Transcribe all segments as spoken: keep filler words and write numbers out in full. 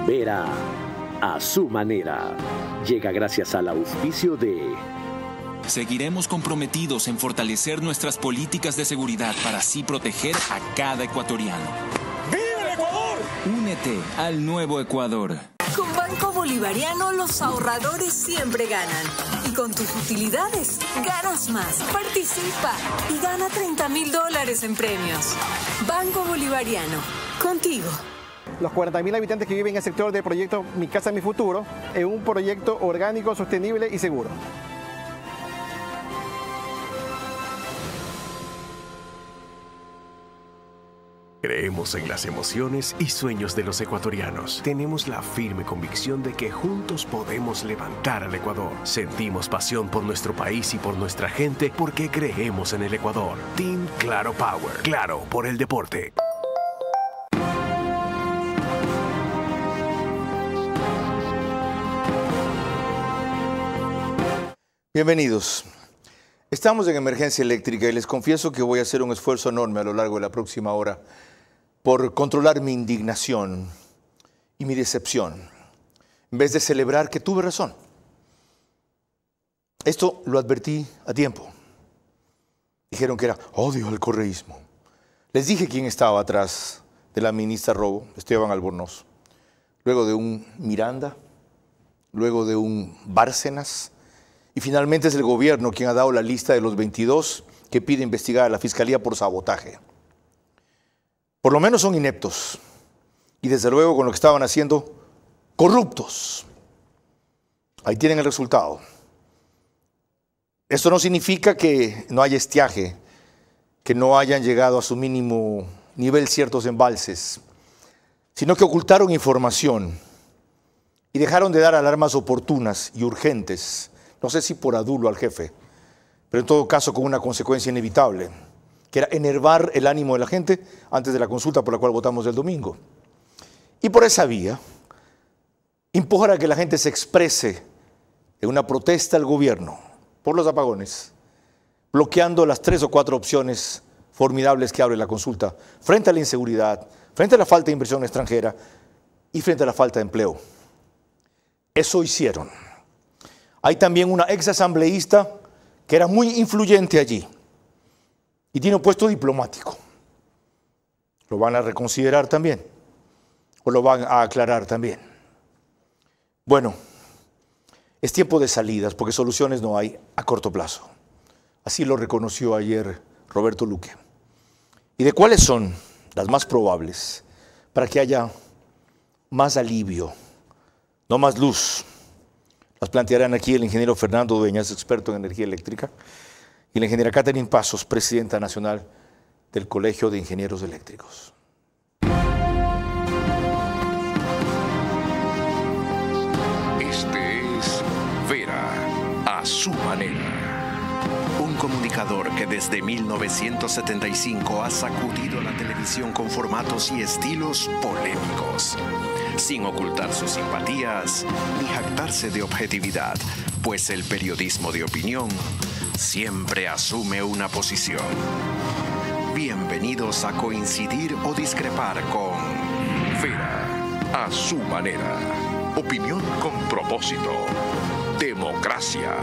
Vera, a su manera. Llega gracias al auspicio de... Seguiremos comprometidos en fortalecer nuestras políticas de seguridad para así proteger a cada ecuatoriano. ¡Viva el Ecuador! Únete al nuevo Ecuador. Con Banco Bolivariano los ahorradores siempre ganan. Y con tus utilidades ganas más. Participa y gana treinta mil dólares en premios. Banco Bolivariano, contigo. Los cuarenta mil habitantes que viven en el sector del proyecto Mi Casa, Mi Futuro, es un proyecto orgánico, sostenible y seguro. Creemos en las emociones y sueños de los ecuatorianos. Tenemos la firme convicción de que juntos podemos levantar al Ecuador. Sentimos pasión por nuestro país y por nuestra gente porque creemos en el Ecuador. Team Claro Power. Claro por el deporte. Bienvenidos. Estamos en emergencia eléctrica y les confieso que voy a hacer un esfuerzo enorme a lo largo de la próxima hora por controlar mi indignación y mi decepción, en vez de celebrar que tuve razón. Esto lo advertí a tiempo. Dijeron que era odio al correísmo. Les dije quién estaba atrás de la ministra Robo, Esteban Albornoz, luego de un Miranda, luego de un Bárcenas, y finalmente es el gobierno quien ha dado la lista de los veintidós que pide investigar a la Fiscalía por sabotaje. Por lo menos son ineptos y desde luego con lo que estaban haciendo, corruptos. Ahí tienen el resultado. Esto no significa que no haya estiaje, que no hayan llegado a su mínimo nivel ciertos embalses, sino que ocultaron información y dejaron de dar alarmas oportunas y urgentes. No sé si por adulo al jefe, pero en todo caso con una consecuencia inevitable, que era enervar el ánimo de la gente antes de la consulta por la cual votamos el domingo. Y por esa vía, empujar a que la gente se exprese en una protesta al gobierno por los apagones, bloqueando las tres o cuatro opciones formidables que abre la consulta, frente a la inseguridad, frente a la falta de inversión extranjera y frente a la falta de empleo. Eso hicieron. Hay también una ex asambleísta que era muy influyente allí y tiene un puesto diplomático. ¿Lo van a reconsiderar también? ¿O lo van a aclarar también? Bueno, es tiempo de salidas porque soluciones no hay a corto plazo. Así lo reconoció ayer Roberto Luque. ¿Y de cuáles son las más probables para que haya más alivio, no más luz? Las plantearán aquí el ingeniero Fernando Dueñas, experto en energía eléctrica, y la ingeniera Catherine Pasos, presidenta nacional del Colegio de Ingenieros Eléctricos. Este es Vera, a su manera. Un comunicador que desde mil novecientos setenta y cinco ha sacudido la televisión con formatos y estilos polémicos, sin ocultar sus simpatías ni jactarse de objetividad, pues el periodismo de opinión siempre asume una posición. Bienvenidos a coincidir o discrepar con Vera, a su manera. Opinión con propósito. Democracia.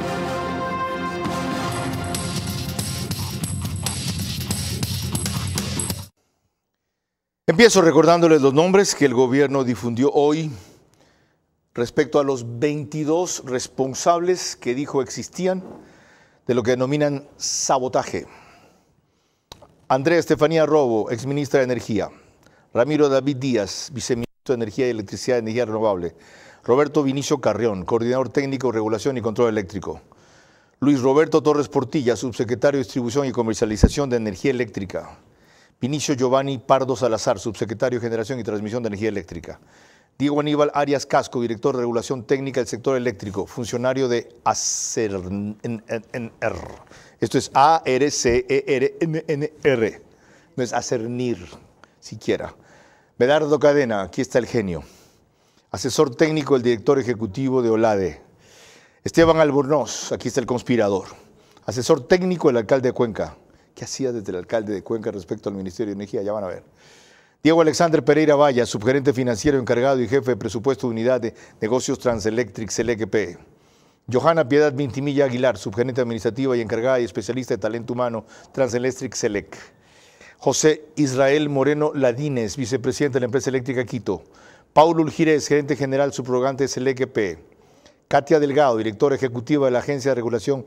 Empiezo recordándoles los nombres que el gobierno difundió hoy respecto a los veintidós responsables que dijo existían de lo que denominan sabotaje. Andrea Estefanía Robo, exministra de Energía. Ramiro David Díaz, viceministro de Energía y Electricidad y Energía Renovable. Roberto Vinicio Carrión, coordinador técnico, regulación y control eléctrico. Luis Roberto Torres Portilla, subsecretario de Distribución y Comercialización de Energía Eléctrica. Vinicio Giovanni Pardo Salazar, subsecretario de Generación y Transmisión de Energía Eléctrica. Diego Aníbal Arias Casco, director de Regulación Técnica del Sector Eléctrico, funcionario de ACERNR. Esto es A R C E R N N R, no es ACERNIR siquiera. Medardo Cadena, aquí está el genio. Asesor técnico del director ejecutivo de OLADE. Esteban Albornoz, aquí está el conspirador. Asesor técnico del alcalde de Cuenca. ¿Qué hacía desde el alcalde de Cuenca respecto al Ministerio de Energía? Ya van a ver. Diego Alexander Pereira Valla, subgerente financiero encargado y jefe de presupuesto de unidad de negocios Transelectric S L E C P. Johanna Piedad Vintimilla Aguilar, subgerente administrativa y encargada y especialista de talento humano Transelectric S L E C. José Israel Moreno Ladines, vicepresidente de la empresa eléctrica Quito. Paulo Ulgirez, gerente general subrogante de S L E C P. Katia Delgado, directora ejecutiva de la Agencia de Regulación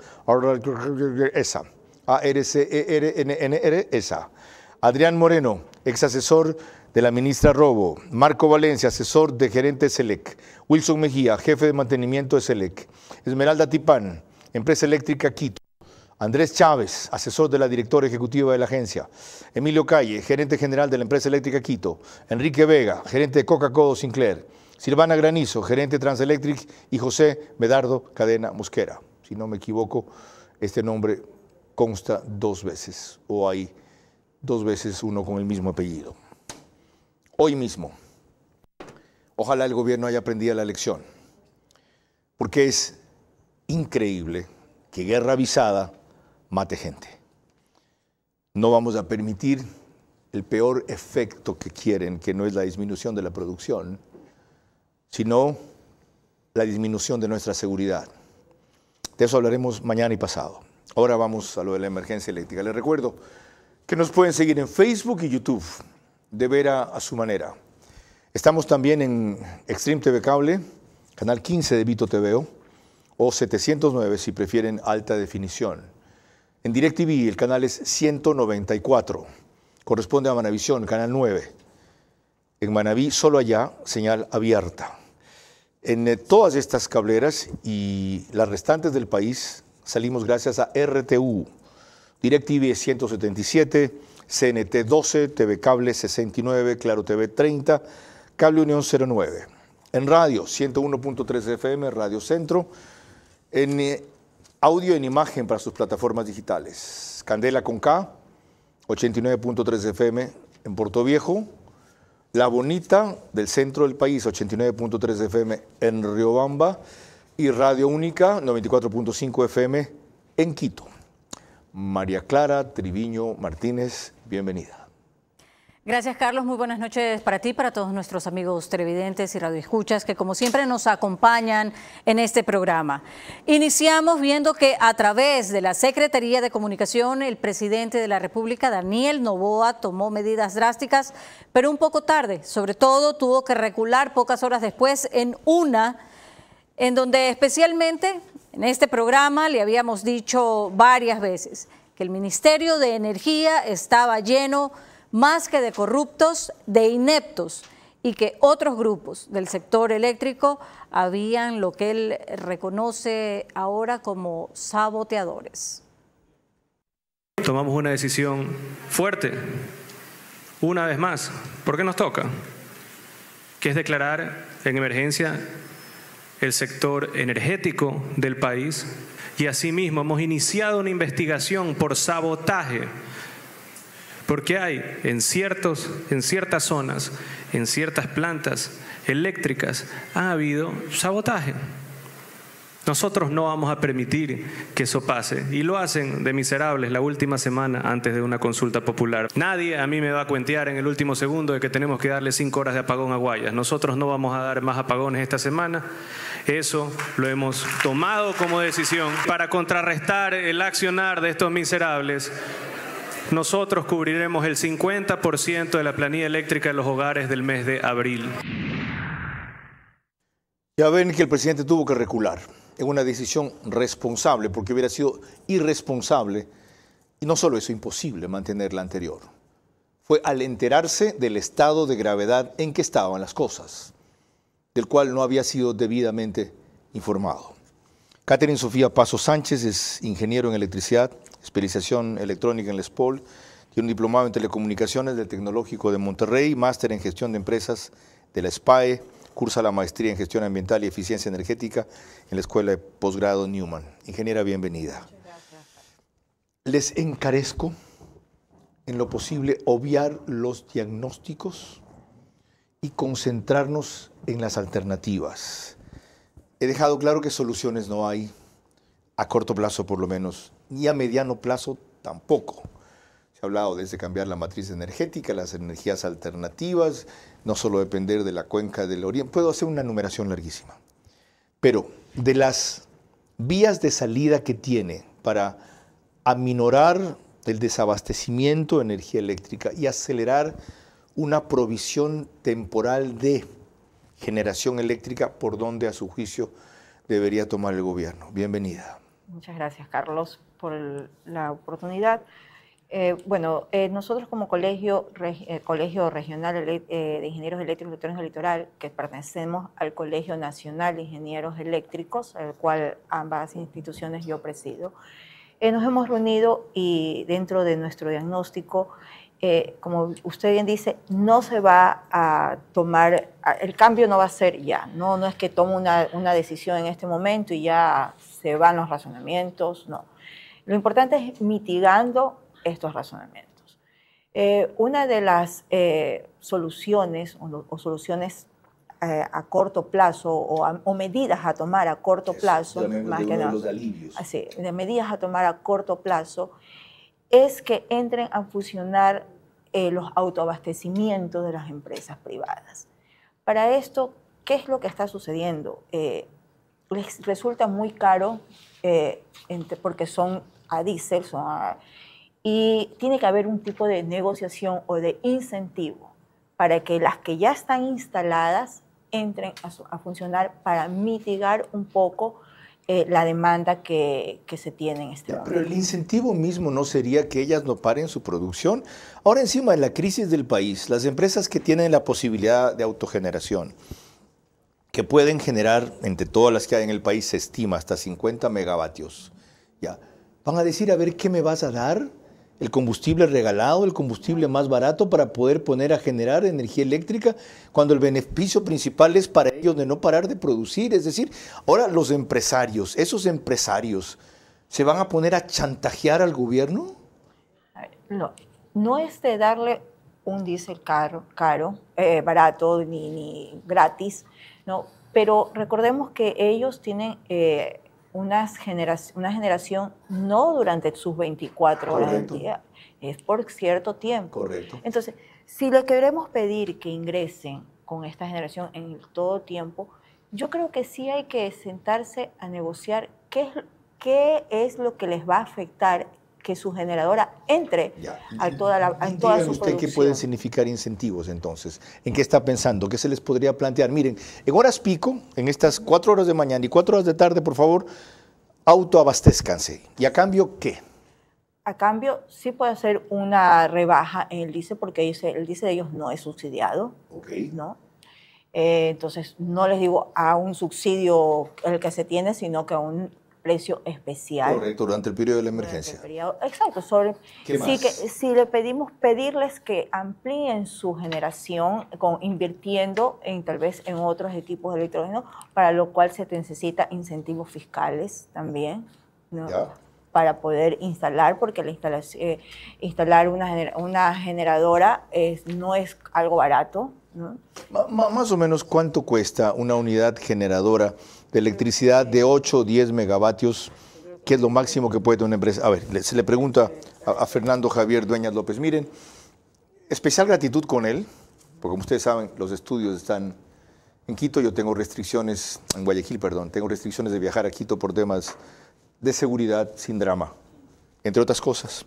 E S A. A R C E R N N R E S A. Adrián Moreno, ex asesor de la ministra Robo. Marco Valencia, asesor de gerente S L E C. Wilson Mejía, jefe de mantenimiento de S L E C. Esmeralda Tipán, empresa eléctrica Quito. Andrés Chávez, asesor de la directora ejecutiva de la agencia. Emilio Calle, gerente general de la empresa eléctrica Quito. Enrique Vega, gerente de Coca-Cola Sinclair. Silvana Granizo, gerente de Transelectric. Y José Medardo Cadena Mosquera. Si no me equivoco, este nombre consta dos veces, o hay dos veces uno con el mismo apellido. Hoy mismo, ojalá el gobierno haya aprendido la lección, porque es increíble que guerra avisada mate gente. No vamos a permitir el peor efecto que quieren, que no es la disminución de la producción, sino la disminución de nuestra seguridad. De eso hablaremos mañana y pasado. Ahora vamos a lo de la emergencia eléctrica. Les recuerdo que nos pueden seguir en Facebook y YouTube, de Vera a su manera. Estamos también en Extreme T V Cable, canal quince de Vito T V o setecientos nueve si prefieren alta definición. En DirecTV el canal es ciento noventa y cuatro, corresponde a Manavisión, canal nueve. En Manaví, solo allá, señal abierta. En eh, todas estas cableras y las restantes del país salimos gracias a R T U. DirecTV ciento setenta y siete, C N T doce, T V Cable sesenta y nueve, Claro T V treinta, Cable Unión cero nueve. En radio, ciento uno punto tres F M, Radio Centro. En eh, audio en imagen para sus plataformas digitales. Candela con K, ochenta y nueve punto tres F M en Puerto Viejo. La Bonita del centro del país, ochenta y nueve punto tres F M en Riobamba. Y Radio Única, noventa y cuatro punto cinco F M en Quito. María Clara Triviño Martínez, bienvenida. Gracias, Carlos. Muy buenas noches para ti, para todos nuestros amigos televidentes y radioescuchas que, como siempre, nos acompañan en este programa. Iniciamos viendo que a través de la Secretaría de Comunicación, el presidente de la República, Daniel Noboa, tomó medidas drásticas, pero un poco tarde. Sobre todo, tuvo que recular pocas horas después en una en donde especialmente en este programa le habíamos dicho varias veces que el Ministerio de Energía estaba lleno más que de corruptos, de ineptos, y que otros grupos del sector eléctrico habían lo que él reconoce ahora como saboteadores. Tomamos una decisión fuerte, una vez más, porque nos toca, que es declarar en emergencia el sector energético del país, y asimismo hemos iniciado una investigación por sabotaje, porque hay en, ciertos, en ciertas zonas, en ciertas plantas eléctricas, ha habido sabotaje. Nosotros no vamos a permitir que eso pase, y lo hacen de miserables la última semana antes de una consulta popular. Nadie a mí me va a cuentear en el último segundo de que tenemos que darle cinco horas de apagón a Guayas. Nosotros no vamos a dar más apagones esta semana. Eso lo hemos tomado como decisión para contrarrestar el accionar de estos miserables. Nosotros cubriremos el cincuenta por ciento de la planilla eléctrica de los hogares del mes de abril. Ya ven que el presidente tuvo que recular en una decisión responsable, porque hubiera sido irresponsable, y no solo eso, imposible mantener la anterior. Fue al enterarse del estado de gravedad en que estaban las cosas, del cual no había sido debidamente informado. Catherine Sofía Paso Sánchez es ingeniero en electricidad, especialización electrónica en la S P O L, tiene un diplomado en telecomunicaciones del Tecnológico de Monterrey, máster en gestión de empresas de la S P A E, cursa la maestría en gestión ambiental y eficiencia energética en la Escuela de Posgrado Newman. Ingeniera, bienvenida. Les encarezco en lo posible obviar los diagnósticos y concentrarnos en las alternativas. He dejado claro que soluciones no hay, a corto plazo por lo menos, y a mediano plazo tampoco. Se ha hablado desde cambiar la matriz energética, las energías alternativas, no solo depender de la cuenca del Oriente. Puedo hacer una numeración larguísima. Pero de las vías de salida que tiene para aminorar el desabastecimiento de energía eléctrica y acelerar una provisión temporal de generación eléctrica, ¿por donde a su juicio debería tomar el gobierno? Bienvenida. Muchas gracias, Carlos, por el, la oportunidad. Eh, bueno, eh, nosotros como colegio, reg, eh, colegio regional eh, de ingenieros eléctricos y electrónicos del litoral, que pertenecemos al Colegio Nacional de Ingenieros Eléctricos, al cual ambas instituciones yo presido, eh, nos hemos reunido y dentro de nuestro diagnóstico, eh, como usted bien dice, no se va a tomar, el cambio no va a ser ya, no, no es que tome una, una decisión en este momento y ya se van los razonamientos, no. Lo importante es mitigando estos razonamientos. Eh, una de las eh, soluciones o, o soluciones eh, a corto plazo o, a, o medidas a tomar a corto Eso, plazo, más que nada, así, de medidas a tomar a corto plazo, es que entren a fusionar eh, los autoabastecimientos de las empresas privadas. Para esto, ¿qué es lo que está sucediendo? Eh, les resulta muy caro eh, entre, porque son a diésel, son a, y tiene que haber un tipo de negociación o de incentivo para que las que ya están instaladas entren a, a funcionar para mitigar un poco eh, la demanda que, que se tiene en este ya, momento. Pero el incentivo mismo no sería que ellas no paren su producción. Ahora, encima de la crisis del país, las empresas que tienen la posibilidad de autogeneración, que pueden generar, entre todas las que hay en el país, se estima hasta cincuenta megavatios, ya, van a decir, a ver, ¿qué me vas a dar? El combustible regalado, el combustible más barato para poder poner a generar energía eléctrica, cuando el beneficio principal es para ellos de no parar de producir. Es decir, ahora los empresarios, esos empresarios, ¿se van a poner a chantajear al gobierno? No, no es de darle un diésel caro, caro eh, barato ni, ni gratis, ¿no? Pero recordemos que ellos tienen eh, Una generación, una generación no durante sus veinticuatro horas del día, es por cierto tiempo. Correcto. Entonces, si le queremos pedir que ingresen con esta generación en todo tiempo, yo creo que sí hay que sentarse a negociar qué es, qué es lo que les va a afectar que su generadora entre ya. a toda, la, a toda su usted producción. ¿Qué pueden significar incentivos entonces? ¿En qué está pensando? ¿Qué se les podría plantear? Miren, en horas pico, en estas cuatro horas de mañana y cuatro horas de tarde, por favor, autoabastezcanse. ¿Y a cambio qué? A cambio, sí puede hacer una rebaja en el diésel, porque dice, el diésel de ellos no es subsidiado. Okay. ¿No? Eh, entonces, no les digo a un subsidio el que se tiene, sino que a un precio especial. Correcto, durante el periodo de la emergencia. Periodo, exacto. Sobre, ¿Qué sí, más? Que, si le pedimos pedirles que amplíen su generación con, invirtiendo en tal vez en otros equipos electrónicos, para lo cual se necesita incentivos fiscales también, ¿no? Ya. Para poder instalar, porque la instalación, eh, instalar una, gener, una generadora es, no es algo barato, ¿no? M- más o menos, ¿cuánto cuesta una unidad generadora de electricidad de ocho o diez megavatios, que es lo máximo que puede tener una empresa? A ver, le, se le pregunta a, a Fernando Javier Dueñas López. Miren, especial gratitud con él, porque como ustedes saben, los estudios están en Quito. Yo tengo restricciones, en Guayaquil, perdón, tengo restricciones de viajar a Quito por temas de seguridad, sin drama, entre otras cosas.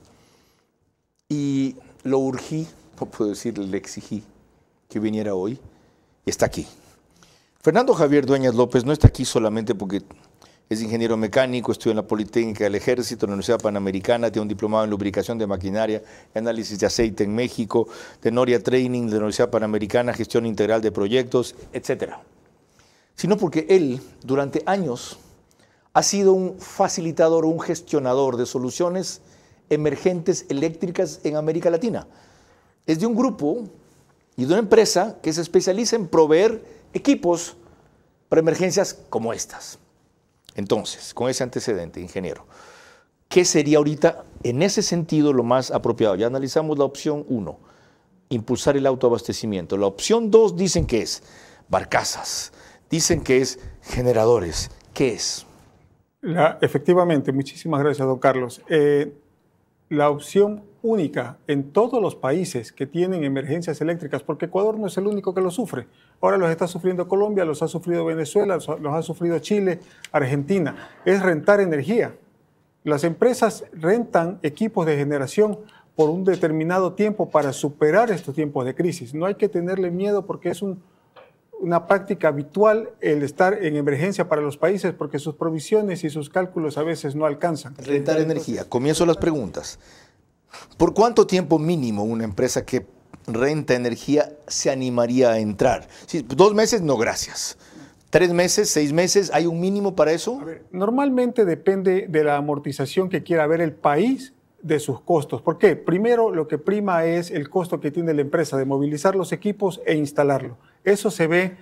Y lo urgí, no puedo decir, le exigí que viniera hoy, y está aquí. Fernando Javier Dueñas López no está aquí solamente porque es ingeniero mecánico, estudió en la Politécnica del Ejército, en la Universidad Panamericana, tiene un diplomado en lubricación de maquinaria y análisis de aceite en México, de Noria Training de la Universidad Panamericana, gestión integral de proyectos, etcétera. Sino porque él, durante años, ha sido un facilitador, un gestionador de soluciones emergentes eléctricas en América Latina. Es de un grupo y de una empresa que se especializa en proveer equipos para emergencias como estas. Entonces, con ese antecedente, ingeniero, ¿qué sería ahorita en ese sentido lo más apropiado? Ya analizamos la opción uno, impulsar el autoabastecimiento. La opción dos dicen que es barcazas, dicen que es generadores. ¿Qué es? La, efectivamente, muchísimas gracias, don Carlos. Eh, la opción única en todos los países que tienen emergencias eléctricas, porque Ecuador no es el único que lo sufre. Ahora los está sufriendo Colombia, los ha sufrido Venezuela, los, los ha sufrido Chile, Argentina. Es rentar energía. Las empresas rentan equipos de generación por un determinado tiempo para superar estos tiempos de crisis. No hay que tenerle miedo porque es un, una práctica habitual el estar en emergencia para los países porque sus provisiones y sus cálculos a veces no alcanzan. Rentar energía. Comienzo las preguntas. ¿Por cuánto tiempo mínimo una empresa que renta energía se animaría a entrar? Sí, dos meses, no gracias. ¿Tres meses, seis meses? ¿Hay un mínimo para eso? A ver, normalmente depende de la amortización que quiera ver el país de sus costos. ¿Por qué? Primero, lo que prima es el costo que tiene la empresa de movilizar los equipos e instalarlo. Eso se ve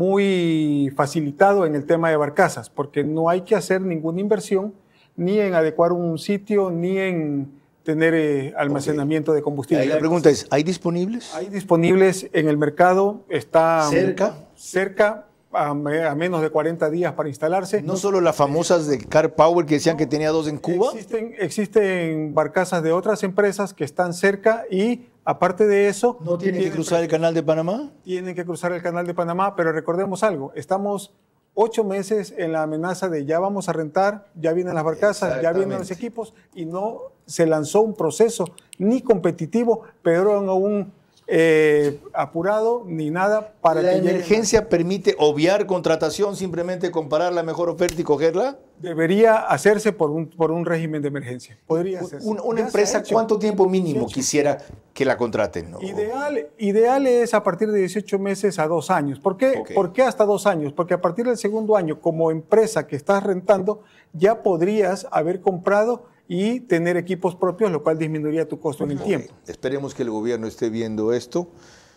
muy facilitado en el tema de barcazas, porque no hay que hacer ninguna inversión ni en adecuar un sitio, ni en tener eh, almacenamiento okay. de combustible. Ahí la pregunta es, ¿hay disponibles? Hay disponibles en el mercado, está cerca, cerca a, a menos de cuarenta días para instalarse. No solo las famosas de Car Power que decían no, que tenía dos en Cuba. Existen, existen barcazas de otras empresas que están cerca y aparte de eso... ¿No tienen, tienen que cruzar el canal de Panamá? Tienen que cruzar el canal de Panamá, pero recordemos algo, estamos ocho meses en la amenaza de ya vamos a rentar, ya vienen las barcazas, ya vienen los equipos y no se lanzó un proceso ni competitivo, pero aún eh, apurado ni nada para ¿La que emergencia lleguen. Permite obviar contratación, simplemente comparar la mejor oferta y cogerla? Debería hacerse por un, por un régimen de emergencia. Podría hacerse. Una, una empresa, ¿cuánto tiempo mínimo quisiera que la contraten? ¿No? Ideal, ideal es a partir de dieciocho meses a dos años. ¿Por qué? Okay. ¿Por qué hasta dos años? Porque a partir del segundo año, como empresa que estás rentando, ya podrías haber comprado y tener equipos propios, lo cual disminuiría tu costo okay. en el tiempo. Esperemos que el gobierno esté viendo esto.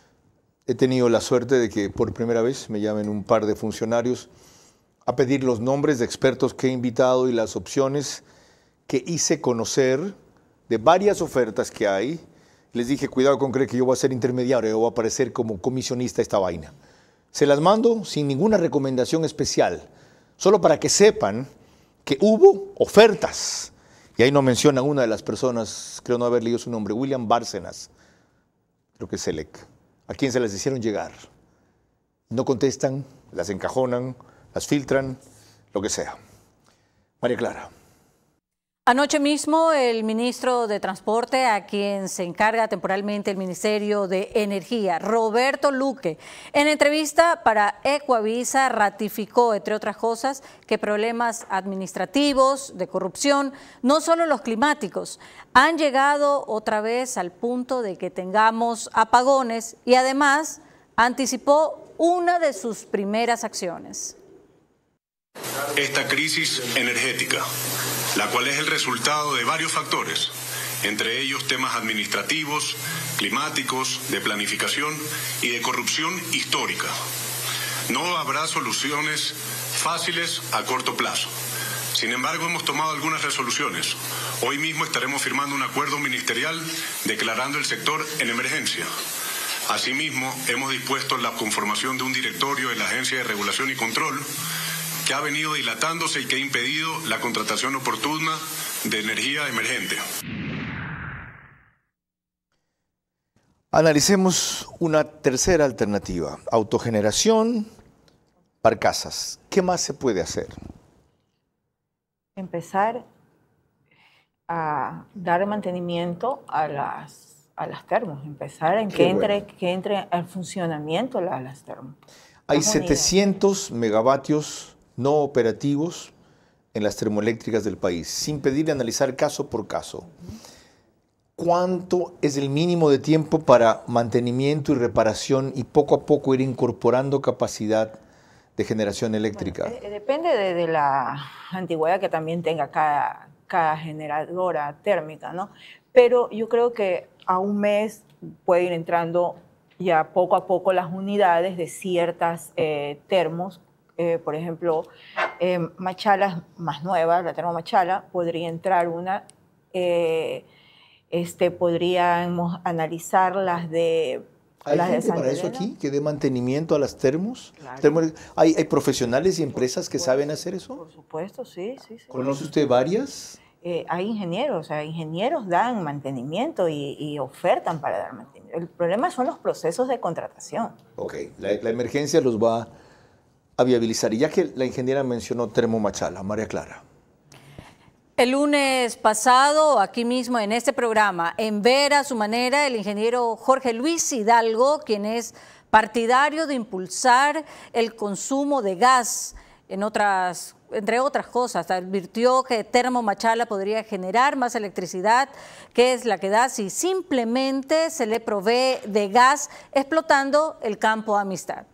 He tenido la suerte de que por primera vez me llamen un par de funcionarios a pedir los nombres de expertos que he invitado y las opciones que hice conocer de varias ofertas que hay. Les dije, cuidado con creer que yo voy a ser intermediario, yo voy a aparecer como comisionista esta vaina. Se las mando sin ninguna recomendación especial, solo para que sepan que hubo ofertas. Y ahí no menciona una de las personas, creo no haber leído su nombre, William Bárcenas, creo que es Selec, a quien se las hicieron llegar. No contestan, las encajonan, las filtran, lo que sea. María Clara. Anoche mismo el ministro de Transporte, a quien se encarga temporalmente el Ministerio de Energía, Roberto Luque, en entrevista para Ecuavisa ratificó, entre otras cosas, que problemas administrativos, de corrupción, no solo los climáticos, han llegado otra vez al punto de que tengamos apagones y además anticipó una de sus primeras acciones. Esta crisis energética, la cual es el resultado de varios factores, entre ellos temas administrativos, climáticos, de planificación y de corrupción histórica. No habrá soluciones fáciles a corto plazo. Sin embargo, hemos tomado algunas resoluciones. Hoy mismo estaremos firmando un acuerdo ministerial declarando el sector en emergencia. Asimismo, hemos dispuesto la conformación de un directorio de la Agencia de Regulación y Control que ha venido dilatándose y que ha impedido la contratación oportuna de energía emergente. Analicemos una tercera alternativa, autogeneración, barcazas. ¿Qué más se puede hacer? Empezar a dar mantenimiento a las, a las termos, empezar en que entre, bueno. que entre al funcionamiento a las termos. Hay setecientos megavatios no operativos en las termoeléctricas del país, sin pedir de analizar caso por caso. ¿Cuánto es el mínimo de tiempo para mantenimiento y reparación y poco a poco ir incorporando capacidad de generación eléctrica? Bueno, depende de, de la antigüedad que también tenga cada, cada generadora térmica, ¿no? Pero yo creo que a un mes puede ir entrando ya poco a poco las unidades de ciertas eh, termos. Eh, por ejemplo, eh, Machala más nueva, la termo Machala, podría entrar una, eh, este, podríamos analizar las de... ¿Hay las gente de para eso aquí que dé mantenimiento a las termos? Claro. Termos ¿hay, ¿Hay profesionales y empresas que por, saben hacer eso? Por supuesto, sí, sí, sí. ¿Conoce usted varias? eh, hay ingenieros, o sea, ingenieros dan mantenimiento y, y ofertan para dar mantenimiento. El problema son los procesos de contratación. Ok, la, la emergencia los va a viabilizar. Y ya que la ingeniera mencionó Termomachala, María Clara. El lunes pasado, aquí mismo en este programa, en Ver a su manera, el ingeniero Jorge Luis Hidalgo, quien es partidario de impulsar el consumo de gas, en otras, entre otras cosas, advirtió que Termomachala podría generar más electricidad, que es la que da si simplemente se le provee de gas explotando el campo Amistad.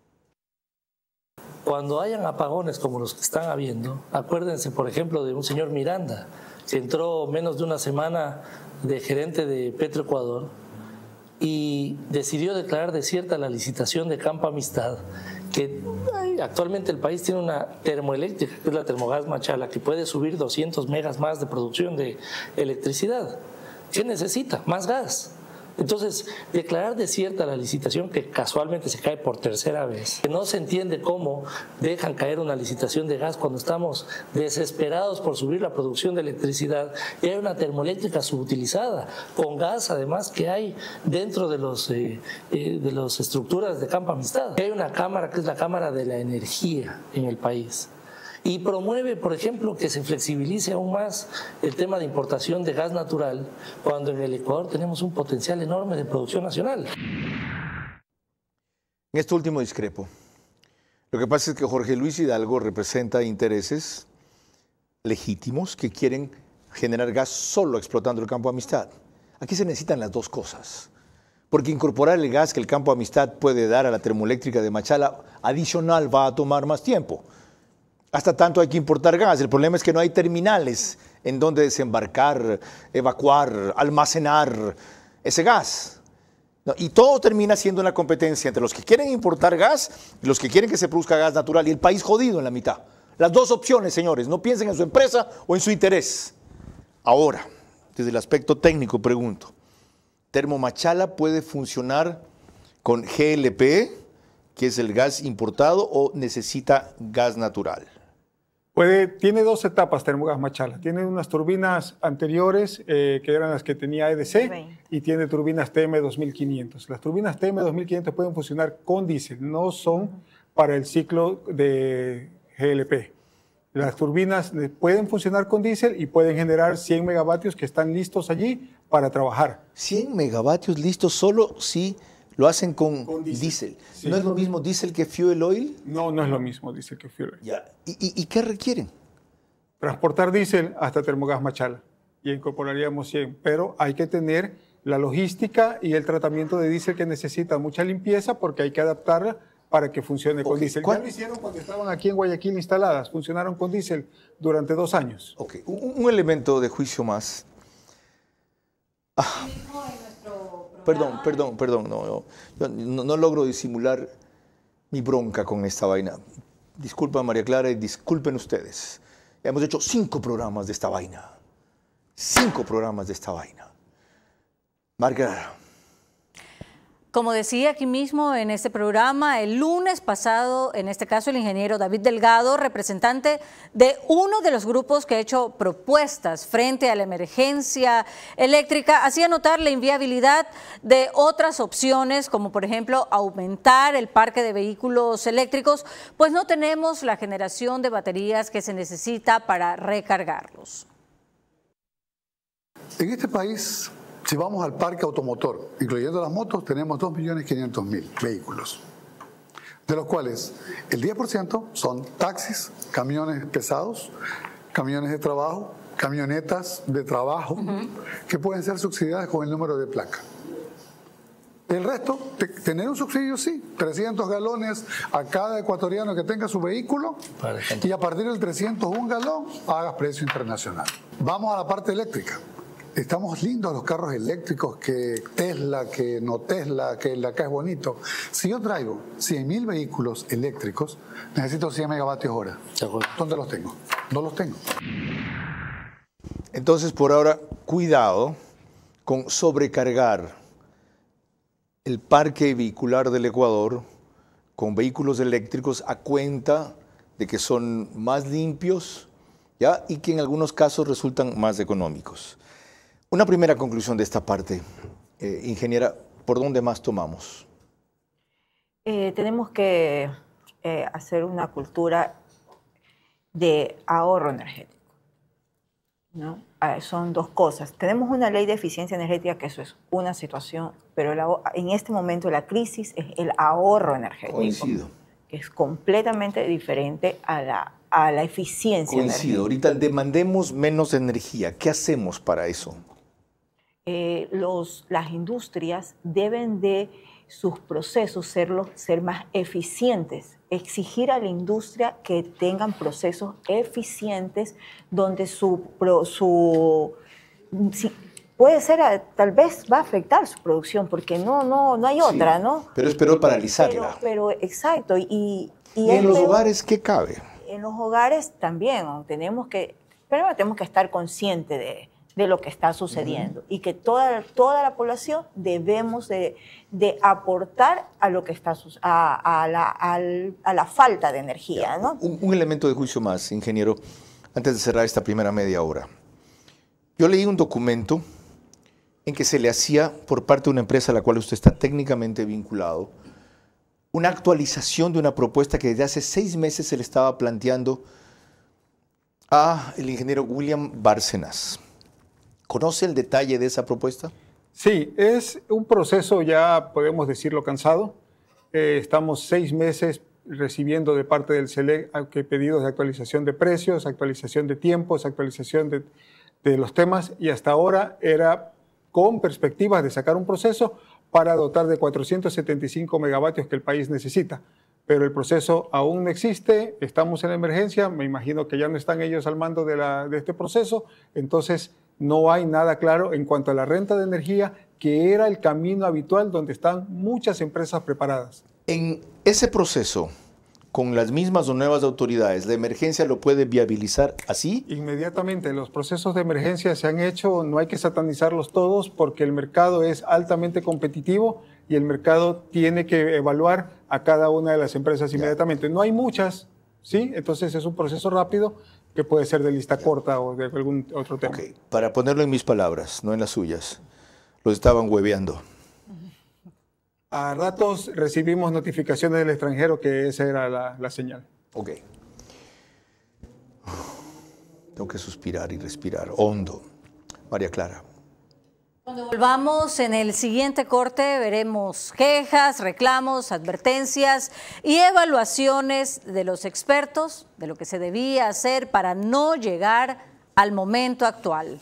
Cuando hayan apagones como los que están habiendo, acuérdense, por ejemplo, de un señor Miranda, que entró menos de una semana de gerente de Petroecuador y decidió declarar desierta la licitación de Campo Amistad, que ay, actualmente el país tiene una termoeléctrica, que es la Termogás Machala, que puede subir doscientos megas más de producción de electricidad. ¿Qué necesita? Más gas. Entonces, declarar desierta la licitación, que casualmente se cae por tercera vez, que no se entiende cómo dejan caer una licitación de gas cuando estamos desesperados por subir la producción de electricidad, y hay una termoeléctrica subutilizada, con gas además que hay dentro de los eh, eh, de las estructuras de Campo Amistad. Hay una cámara que es la Cámara de la Energía en el país. Y promueve, por ejemplo, que se flexibilice aún más el tema de importación de gas natural, cuando en el Ecuador tenemos un potencial enorme de producción nacional. En esto último discrepo. Lo que pasa es que Jorge Luis Hidalgo representa intereses legítimos que quieren generar gas solo explotando el Campo Amistad. Aquí se necesitan las dos cosas. Porque incorporar el gas que el Campo Amistad puede dar a la termoeléctrica de Machala adicional va a tomar más tiempo. Hasta tanto hay que importar gas. El problema es que no hay terminales en donde desembarcar, evacuar, almacenar ese gas. ¿No? Y todo termina siendo una competencia entre los que quieren importar gas y los que quieren que se produzca gas natural. Y el país jodido en la mitad. Las dos opciones, señores. No piensen en su empresa o en su interés. Ahora, desde el aspecto técnico, pregunto. ¿Termomachala puede funcionar con G L P, que es el gas importado, o necesita gas natural? Puede, tiene dos etapas Termogás Machala. Tiene unas turbinas anteriores eh, que eran las que tenía E D C y tiene turbinas T M dos mil quinientos. Las turbinas T M dos mil quinientos pueden funcionar con diésel, no son para el ciclo de G L P. Las turbinas pueden funcionar con diésel y pueden generar cien megavatios que están listos allí para trabajar. cien megavatios listos solo si lo hacen con, con diésel. Sí. ¿No es lo mismo diésel que fuel oil? No, no es lo mismo diésel que fuel oil. Ya. ¿Y, y, ¿Y qué requieren? Transportar diésel hasta Termogás Machala y incorporaríamos cien, pero hay que tener la logística y el tratamiento de diésel que necesita mucha limpieza porque hay que adaptarla para que funcione okay. con diésel. Ya lo hicieron cuando estaban aquí en Guayaquil instaladas, funcionaron con diésel durante dos años. Ok, un, un elemento de juicio más. Ah. Perdón, perdón, perdón, no, no, yo no, no logro disimular mi bronca con esta vaina. Disculpa María Clara y disculpen ustedes. Hemos hecho cinco programas de esta vaina. Cinco programas de esta vaina. María Clara. Como decía aquí mismo en este programa, el lunes pasado, en este caso el ingeniero David Delgado, representante de uno de los grupos que ha hecho propuestas frente a la emergencia eléctrica, hacía notar la inviabilidad de otras opciones, como por ejemplo aumentar el parque de vehículos eléctricos, pues no tenemos la generación de baterías que se necesita para recargarlos. En este país, si vamos al parque automotor, incluyendo las motos, tenemos dos millones quinientos mil vehículos, de los cuales el diez por ciento son taxis, camiones pesados, camiones de trabajo, camionetas de trabajo, uh-huh. que pueden ser subsidiadas con el número de placa. El resto, te, tener un subsidio sí, trescientos galones a cada ecuatoriano que tenga su vehículo y a partir del trescientos un galón hagas precio internacional. Vamos a la parte eléctrica. Estamos lindos los carros eléctricos, que Tesla, que no Tesla, que el acá es bonito. Si yo traigo cien mil vehículos eléctricos, necesito cien megavatios hora. ¿Dónde los tengo? No los tengo. Entonces, por ahora, cuidado con sobrecargar el parque vehicular del Ecuador con vehículos eléctricos a cuenta de que son más limpios ¿ya? Y que en algunos casos resultan más económicos. Una primera conclusión de esta parte, eh, ingeniera, ¿por dónde más tomamos? Eh, tenemos que eh, hacer una cultura de ahorro energético, ¿no? Ah, son dos cosas. Tenemos una ley de eficiencia energética, que eso es una situación, pero el, en este momento la crisis es el ahorro energético. Coincido. Que es completamente diferente a la, a la eficiencia Coincido. energética. Ahorita demandemos menos energía. ¿Qué hacemos para eso? Eh, los, las industrias deben de sus procesos serlos, ser más eficientes, exigir a la industria que tengan procesos eficientes donde su, pro, su si, puede ser, tal vez va a afectar su producción porque no, no, no hay otra, sí, ¿no? Pero es peor paralizarla. Pero, pero exacto. Y, y, ¿Y en los peor, hogares qué cabe? En los hogares también, ¿no? Tenemos que, pero tenemos que estar conscientes de de lo que está sucediendo uh-huh. y que toda, toda la población debemos de, de aportar a lo que está a, a, la, a, a la falta de energía, ¿no? Un, un elemento de juicio más, ingeniero, antes de cerrar esta primera media hora. Yo leí un documento en que se le hacía por parte de una empresa a la cual usted está técnicamente vinculado una actualización de una propuesta que desde hace seis meses se le estaba planteando a el ingeniero William Bárcenas. ¿Conoce el detalle de esa propuesta? Sí, es un proceso ya, podemos decirlo, cansado. Eh, estamos seis meses recibiendo de parte del SELEC pedidos de actualización de precios, actualización de tiempos, actualización de, de los temas, y hasta ahora era con perspectivas de sacar un proceso para dotar de cuatrocientos setenta y cinco megavatios que el país necesita. Pero el proceso aún no existe, estamos en emergencia, me imagino que ya no están ellos al mando de, la, de este proceso, entonces no hay nada claro en cuanto a la renta de energía, que era el camino habitual donde están muchas empresas preparadas. En ese proceso, con las mismas o nuevas autoridades, ¿la emergencia lo puede viabilizar así? Inmediatamente, los procesos de emergencia se han hecho, no hay que satanizarlos todos porque el mercado es altamente competitivo y el mercado tiene que evaluar a cada una de las empresas inmediatamente. No hay muchas, ¿sí? Entonces es un proceso rápido que puede ser de lista corta o de algún otro tema. Okay. Para ponerlo en mis palabras, no en las suyas, los estaban hueveando. A ratos recibimos notificaciones del extranjero que esa era la, la señal. Ok. Tengo que suspirar y respirar hondo. María Clara. Cuando volvamos en el siguiente corte veremos quejas, reclamos, advertencias y evaluaciones de los expertos de lo que se debía hacer para no llegar al momento actual.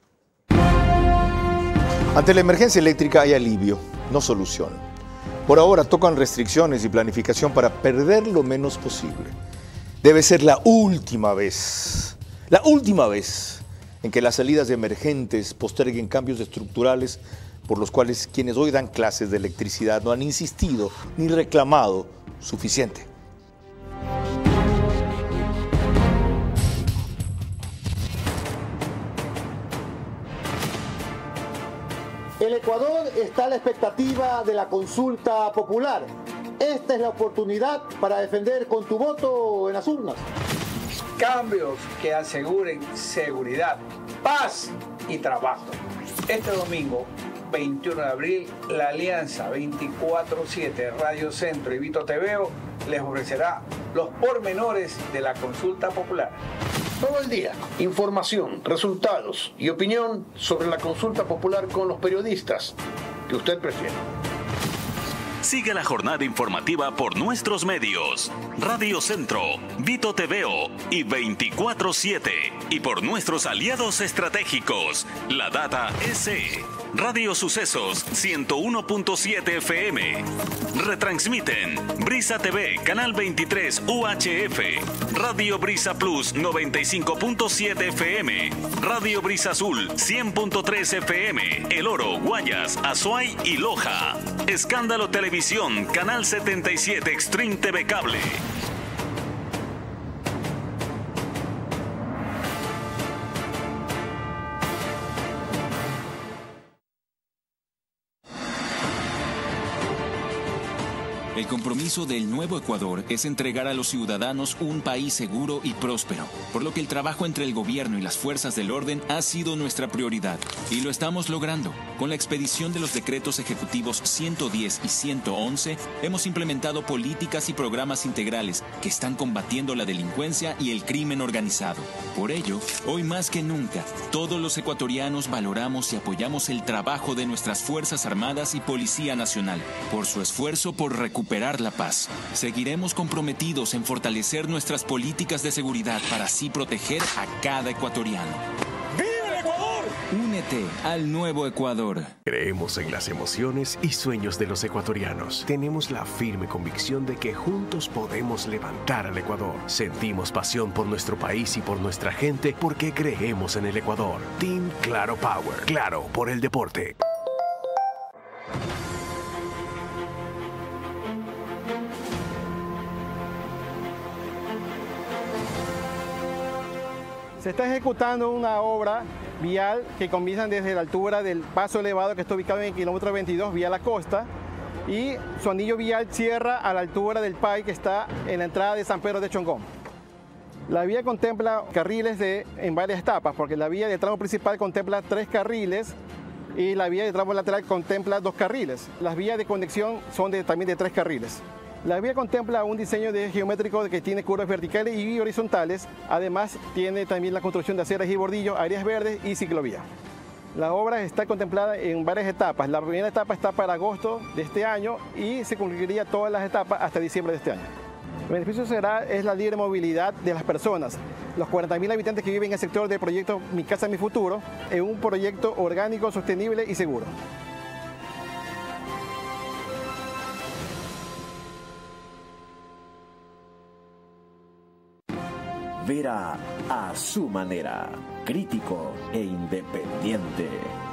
Ante la emergencia eléctrica hay alivio, no solución. Por ahora tocan restricciones y planificación para perder lo menos posible. Debe ser la última vez, la última vez en que las salidas de emergentes posterguen cambios estructurales por los cuales quienes hoy dan clases de electricidad no han insistido ni reclamado suficiente. El Ecuador está a la expectativa de la consulta popular. Esta es la oportunidad para defender con tu voto en las urnas cambios que aseguren seguridad, paz y trabajo. Este domingo, veintiuno de abril, la Alianza veinticuatro siete Radio Centro y Vito T V les ofrecerá los pormenores de la consulta popular. Todo el día, información, resultados y opinión sobre la consulta popular con los periodistas que usted prefiere. Sigue la jornada informativa por nuestros medios, Radio Centro, Vito T V y veinticuatro siete, y por nuestros aliados estratégicos, La Data S, Radio Sucesos ciento uno punto siete F M. Retransmiten Brisa T V, Canal veintitrés U H F, Radio Brisa Plus noventa y cinco punto siete F M, Radio Brisa Azul cien punto tres F M, El Oro, Guayas, Azuay y Loja. Escándalo Televisión, Canal setenta y siete Extreme T V Cable. El compromiso del Nuevo Ecuador es entregar a los ciudadanos un país seguro y próspero, por lo que el trabajo entre el gobierno y las fuerzas del orden ha sido nuestra prioridad. Y lo estamos logrando. Con la expedición de los decretos ejecutivos ciento diez y ciento once, hemos implementado políticas y programas integrales que están combatiendo la delincuencia y el crimen organizado. Por ello, hoy más que nunca, todos los ecuatorianos valoramos y apoyamos el trabajo de nuestras Fuerzas Armadas y Policía Nacional, por su esfuerzo por recuperar recuperar la paz. Seguiremos comprometidos en fortalecer nuestras políticas de seguridad para así proteger a cada ecuatoriano. ¡Viva el Ecuador! Únete al Nuevo Ecuador. Creemos en las emociones y sueños de los ecuatorianos. Tenemos la firme convicción de que juntos podemos levantar al Ecuador. Sentimos pasión por nuestro país y por nuestra gente porque creemos en el Ecuador. Team Claro Power. Claro por el deporte. Se está ejecutando una obra vial que comienza desde la altura del paso elevado que está ubicado en el kilómetro veintidós, vía la costa, y su anillo vial cierra a la altura del P A I que está en la entrada de San Pedro de Chongón. La vía contempla carriles de, en varias etapas, porque la vía de tramo principal contempla tres carriles y la vía de tramo lateral contempla dos carriles. Las vías de conexión son de, también de tres carriles. La vía contempla un diseño de geométrico que tiene curvas verticales y horizontales. Además, tiene también la construcción de aceras y bordillos, áreas verdes y ciclovía. La obra está contemplada en varias etapas. La primera etapa está para agosto de este año y se concluiría todas las etapas hasta diciembre de este año. El beneficio será es la libre movilidad de las personas. Los cuarenta mil habitantes que viven en el sector del proyecto Mi Casa, Mi Futuro, en un proyecto orgánico, sostenible y seguro. Vera a su manera, crítico e independiente.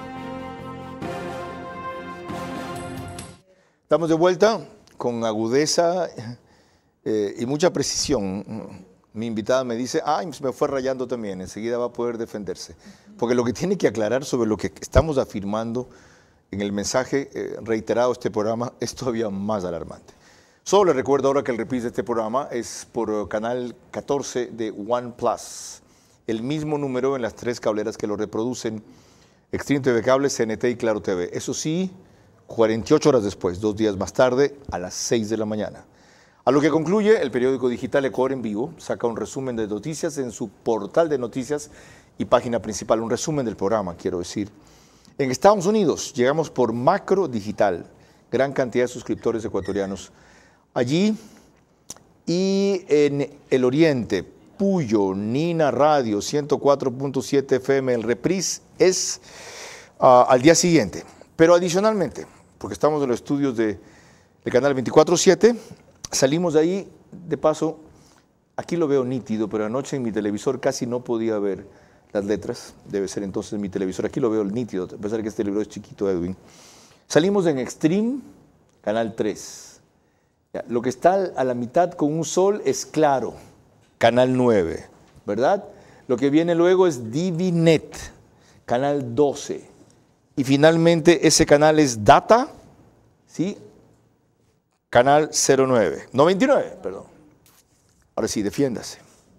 Estamos de vuelta con agudeza eh, y mucha precisión. Mi invitada me dice, ay, me fue rayando también, enseguida va a poder defenderse. Porque lo que tiene que aclarar sobre lo que estamos afirmando en el mensaje eh, reiterado de este programa es todavía más alarmante. Solo les recuerdo ahora que el reprise de este programa es por canal catorce de OnePlus. El mismo número en las tres cableras que lo reproducen: Extreme T V Cable, C N T y Claro T V. Eso sí, cuarenta y ocho horas después, dos días más tarde, a las seis de la mañana. A lo que concluye, el periódico digital Ecuador en Vivo saca un resumen de noticias en su portal de noticias y página principal. Un resumen del programa, quiero decir. En Estados Unidos llegamos por Macro Digital, gran cantidad de suscriptores ecuatorianos allí, y en el oriente, Puyo, Nina Radio, ciento cuatro punto siete F M, el reprise es uh, al día siguiente. Pero adicionalmente, porque estamos en los estudios de, del canal veinticuatro siete, salimos de ahí, de paso, aquí lo veo nítido, pero anoche en mi televisor casi no podía ver las letras, debe ser entonces mi televisor, aquí lo veo nítido, a pesar de que este libro es chiquito, Edwin. Salimos en Extreme, canal tres. Lo que está a la mitad con un sol es Claro, canal nueve, ¿verdad? Lo que viene luego es DiviNet, canal doce. Y finalmente ese canal es Data, ¿sí? Canal cero nueve, noventa y nueve, perdón. Ahora sí, defiéndase.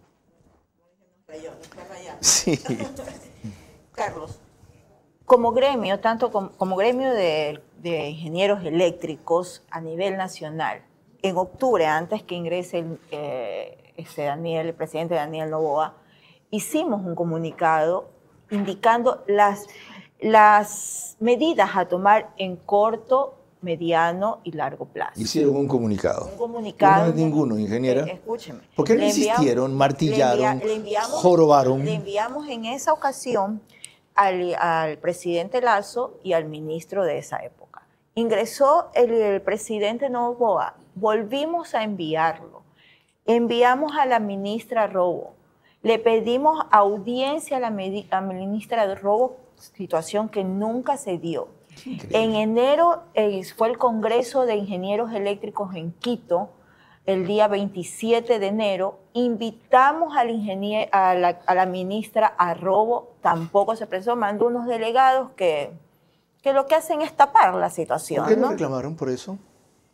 Sí. Carlos, como gremio, tanto como, como gremio de, de ingenieros eléctricos a nivel nacional, en octubre, antes que ingrese el, eh, este Daniel, el presidente Daniel Noboa, hicimos un comunicado indicando las, las medidas a tomar en corto, mediano y largo plazo. Hicieron un comunicado. Un comunicado. No es ninguno, ingeniera. Eh, escúcheme. ¿Por qué no Le enviamos- insistieron, martillaron, le envia- le enviamos- jorobaron? Le enviamos en esa ocasión al, al presidente Lazo y al ministro de esa época. Ingresó el, el presidente Noboa, volvimos a enviarlo. Enviamos a la ministra Robo. Le pedimos audiencia a la, medi- a la ministra Robo, situación que nunca se dio. En enero eh, fue el Congreso de Ingenieros Eléctricos en Quito, el día veintisiete de enero. Invitamos al ingenier- a, la, a la ministra a Robo, tampoco se presentó, mandó unos delegados que, que lo que hacen es tapar la situación. ¿Por qué no ¿no? reclamaron por eso?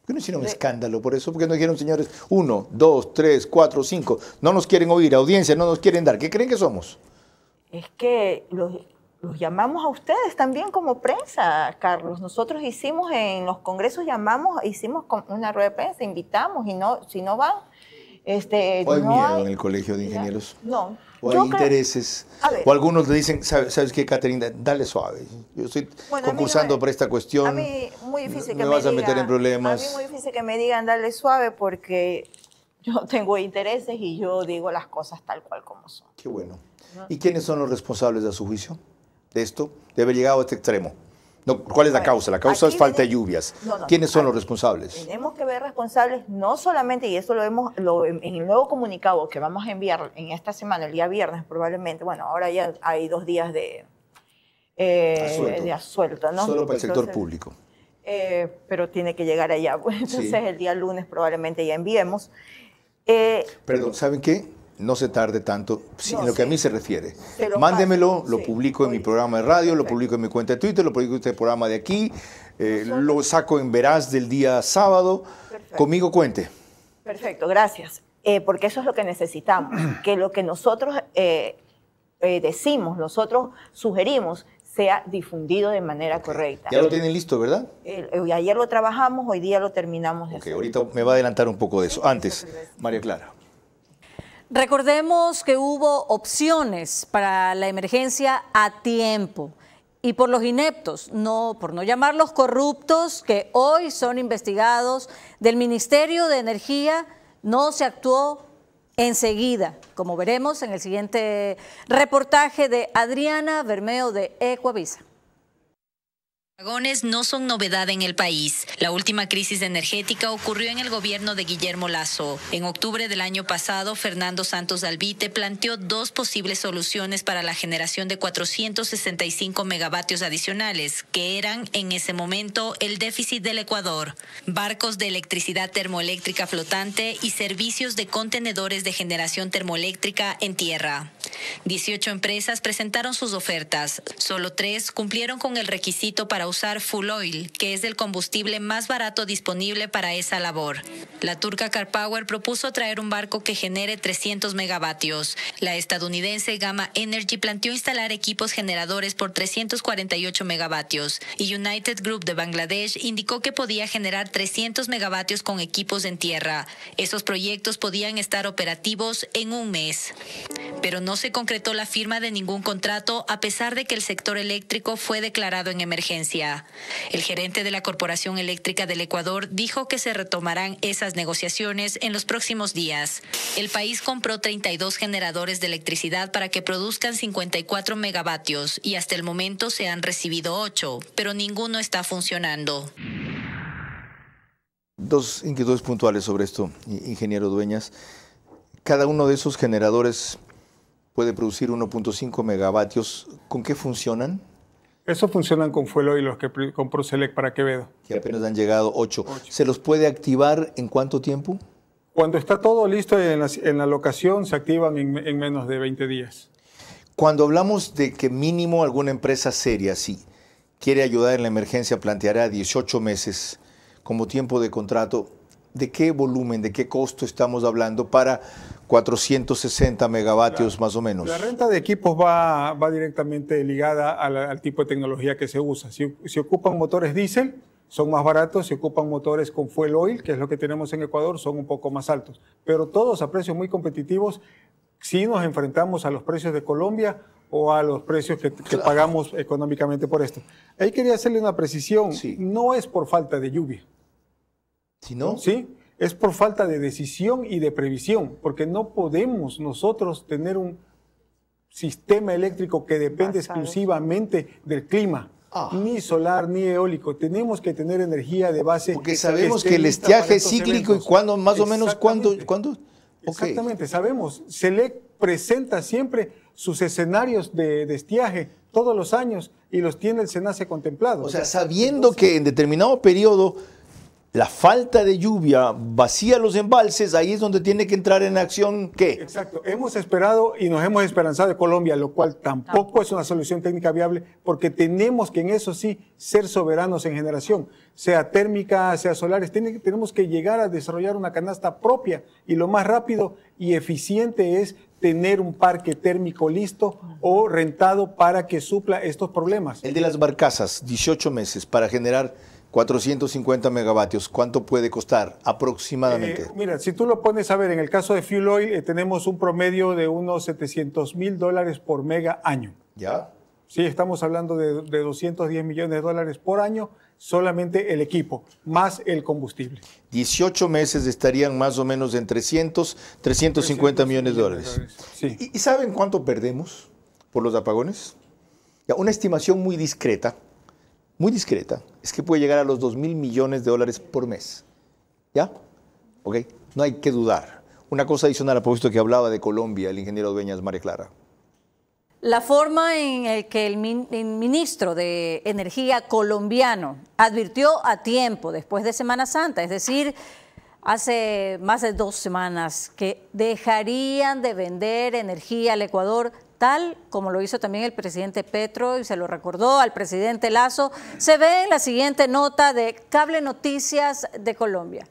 ¿Por qué no hicieron un escándalo por eso? ¿Por qué no dijeron, señores, uno, dos, tres, cuatro, cinco? No nos quieren oír, audiencia, no nos quieren dar. ¿Qué creen que somos? Es que los, los llamamos a ustedes también como prensa, Carlos. Nosotros hicimos en los congresos, llamamos, hicimos una rueda de prensa, invitamos y no, si no van... Este, ¿O hay no miedo hay, en el colegio de ingenieros? No. ¿O hay intereses? O algunos le dicen, ¿sabes, ¿sabes qué, Caterina? Dale suave. Yo estoy bueno, concursando no, por esta cuestión. A mí muy difícil que me me vas a digan, meter en problemas. A mí muy difícil que me digan dale suave porque yo tengo intereses y yo digo las cosas tal cual como son. Qué bueno. ¿Y quiénes son los responsables a su juicio de esto? De haber llegado a este extremo. No, ¿cuál es la causa? La causa es falta de lluvias. No, no, ¿Quiénes son aquí los responsables? Tenemos que ver responsables, no solamente, y eso lo vemos lo, en el nuevo comunicado que vamos a enviar en esta semana, el día viernes probablemente, bueno, ahora ya hay dos días de, eh, asuelto. de asuelto, ¿no? Solo para el sector Entonces, público. Eh, pero tiene que llegar allá. Entonces Sí. el día lunes probablemente ya enviemos. Eh, Perdón, ¿saben qué? No se tarde tanto, sí, No, en lo que sí. a mí se refiere. Se lo Mándemelo, paso, lo sí. publico en mi programa de radio, lo publico en mi cuenta de Twitter, lo publico en este programa de aquí, eh, lo saco en Veraz del día sábado. Perfecto. Conmigo cuente. Perfecto, gracias. Eh, porque eso es lo que necesitamos, que lo que nosotros eh, eh, decimos, nosotros sugerimos, sea difundido de manera correcta. Ya lo tienen listo, ¿verdad? Eh, eh, ayer lo trabajamos, hoy día lo terminamos de Ok, hacer. ahorita me va a adelantar un poco de eso. Antes, María Clara. Recordemos que hubo opciones para la emergencia a tiempo y por los ineptos, no, por no llamarlos corruptos, que hoy son investigados del Ministerio de Energía, no se actuó enseguida, como veremos en el siguiente reportaje de Adriana Bermeo de Ecuavisa. Apagones no son novedad en el país. La última crisis energética ocurrió en el gobierno de Guillermo Lasso. En octubre del año pasado, Fernando Santos Alvite planteó dos posibles soluciones para la generación de cuatrocientos sesenta y cinco megavatios adicionales, que eran en ese momento el déficit del Ecuador. Barcos de electricidad termoeléctrica flotante y servicios de contenedores de generación termoeléctrica en tierra. dieciocho empresas presentaron sus ofertas. Solo tres cumplieron con el requisito para usar full oil, que es el combustible más barato disponible para esa labor. La turca CarPower propuso traer un barco que genere trescientos megavatios. La estadounidense Gamma Energy planteó instalar equipos generadores por trescientos cuarenta y ocho megavatios. Y United Group de Bangladesh indicó que podía generar trescientos megavatios con equipos en tierra. Esos proyectos podían estar operativos en un mes. Pero no se concretó la firma de ningún contrato a pesar de que el sector eléctrico fue declarado en emergencia. El gerente de la Corporación Eléctrica del Ecuador dijo que se retomarán esas negociaciones en los próximos días. El país compró treinta y dos generadores de electricidad para que produzcan cincuenta y cuatro megavatios y hasta el momento se han recibido ocho, pero ninguno está funcionando. Dos inquietudes puntuales sobre esto, ingeniero Dueñas. Cada uno de esos generadores puede producir uno punto cinco megavatios. ¿Con qué funcionan? Eso funcionan con fuel oil, los que compró Select para Quevedo. Que apenas han llegado ocho. ¿Se los puede activar en cuánto tiempo? Cuando está todo listo en la, en la locación, se activan en, en menos de veinte días. Cuando hablamos de que mínimo alguna empresa seria, sí, quiere ayudar en la emergencia, planteará dieciocho meses como tiempo de contrato, ¿de qué volumen, de qué costo estamos hablando para cuatrocientos sesenta megavatios la, más o menos? La renta de equipos va, va directamente ligada a la, al tipo de tecnología que se usa. Si, si ocupan motores diésel, son más baratos. Si ocupan motores con fuel oil, que es lo que tenemos en Ecuador, son un poco más altos. Pero todos a precios muy competitivos si nos enfrentamos a los precios de Colombia o a los precios que, que claro. pagamos económicamente por esto. Ahí quería hacerle una precisión. Sí. No es por falta de lluvia. ¿Si no? Sí. Es por falta de decisión y de previsión, porque no podemos nosotros tener un sistema eléctrico que depende exclusivamente del clima, ah. ni solar ni eólico. Tenemos que tener energía de base. Porque sabemos que, que el estiaje es cíclico eventos. Y cuándo, más o menos, ¿cuándo? ¿cuándo? Okay. Exactamente, sabemos. Select presenta siempre sus escenarios de, de estiaje todos los años y los tiene el SENACE contemplados. O sea, sabiendo Entonces, que en determinado periodo la falta de lluvia vacía los embalses, ahí es donde tiene que entrar en acción, ¿qué? Exacto, hemos esperado y nos hemos esperanzado de Colombia, lo cual tampoco es una solución técnica viable, porque tenemos que en eso sí ser soberanos en generación, sea térmica, sea solares, tenemos que llegar a desarrollar una canasta propia, y lo más rápido y eficiente es tener un parque térmico listo o rentado para que supla estos problemas. El de las barcazas, dieciocho meses para generar cuatrocientos cincuenta megavatios, ¿cuánto puede costar aproximadamente? Eh, mira, si tú lo pones a ver, en el caso de Fuel Oil eh, tenemos un promedio de unos setecientos mil dólares por mega año. ¿Ya? Sí, estamos hablando de, de doscientos diez millones de dólares por año, solamente el equipo, más el combustible. dieciocho meses estarían más o menos en trescientos, trescientos cincuenta millones de dólares. Sí. ¿Y, ¿Y saben cuánto perdemos por los apagones? Ya, una estimación muy discreta, muy discreta, es que puede llegar a los dos mil millones de dólares por mes. ¿Ya? ¿Ok? No hay que dudar. Una cosa adicional a propósito que hablaba de Colombia, el ingeniero Dueñas, María Clara. La forma en la que el, min el ministro de Energía colombiano advirtió a tiempo, después de Semana Santa, es decir, hace más de dos semanas, que dejarían de vender energía al Ecuador, tal como lo hizo también el presidente Petro y se lo recordó al presidente Lasso, se ve en la siguiente nota de Cable Noticias de Colombia.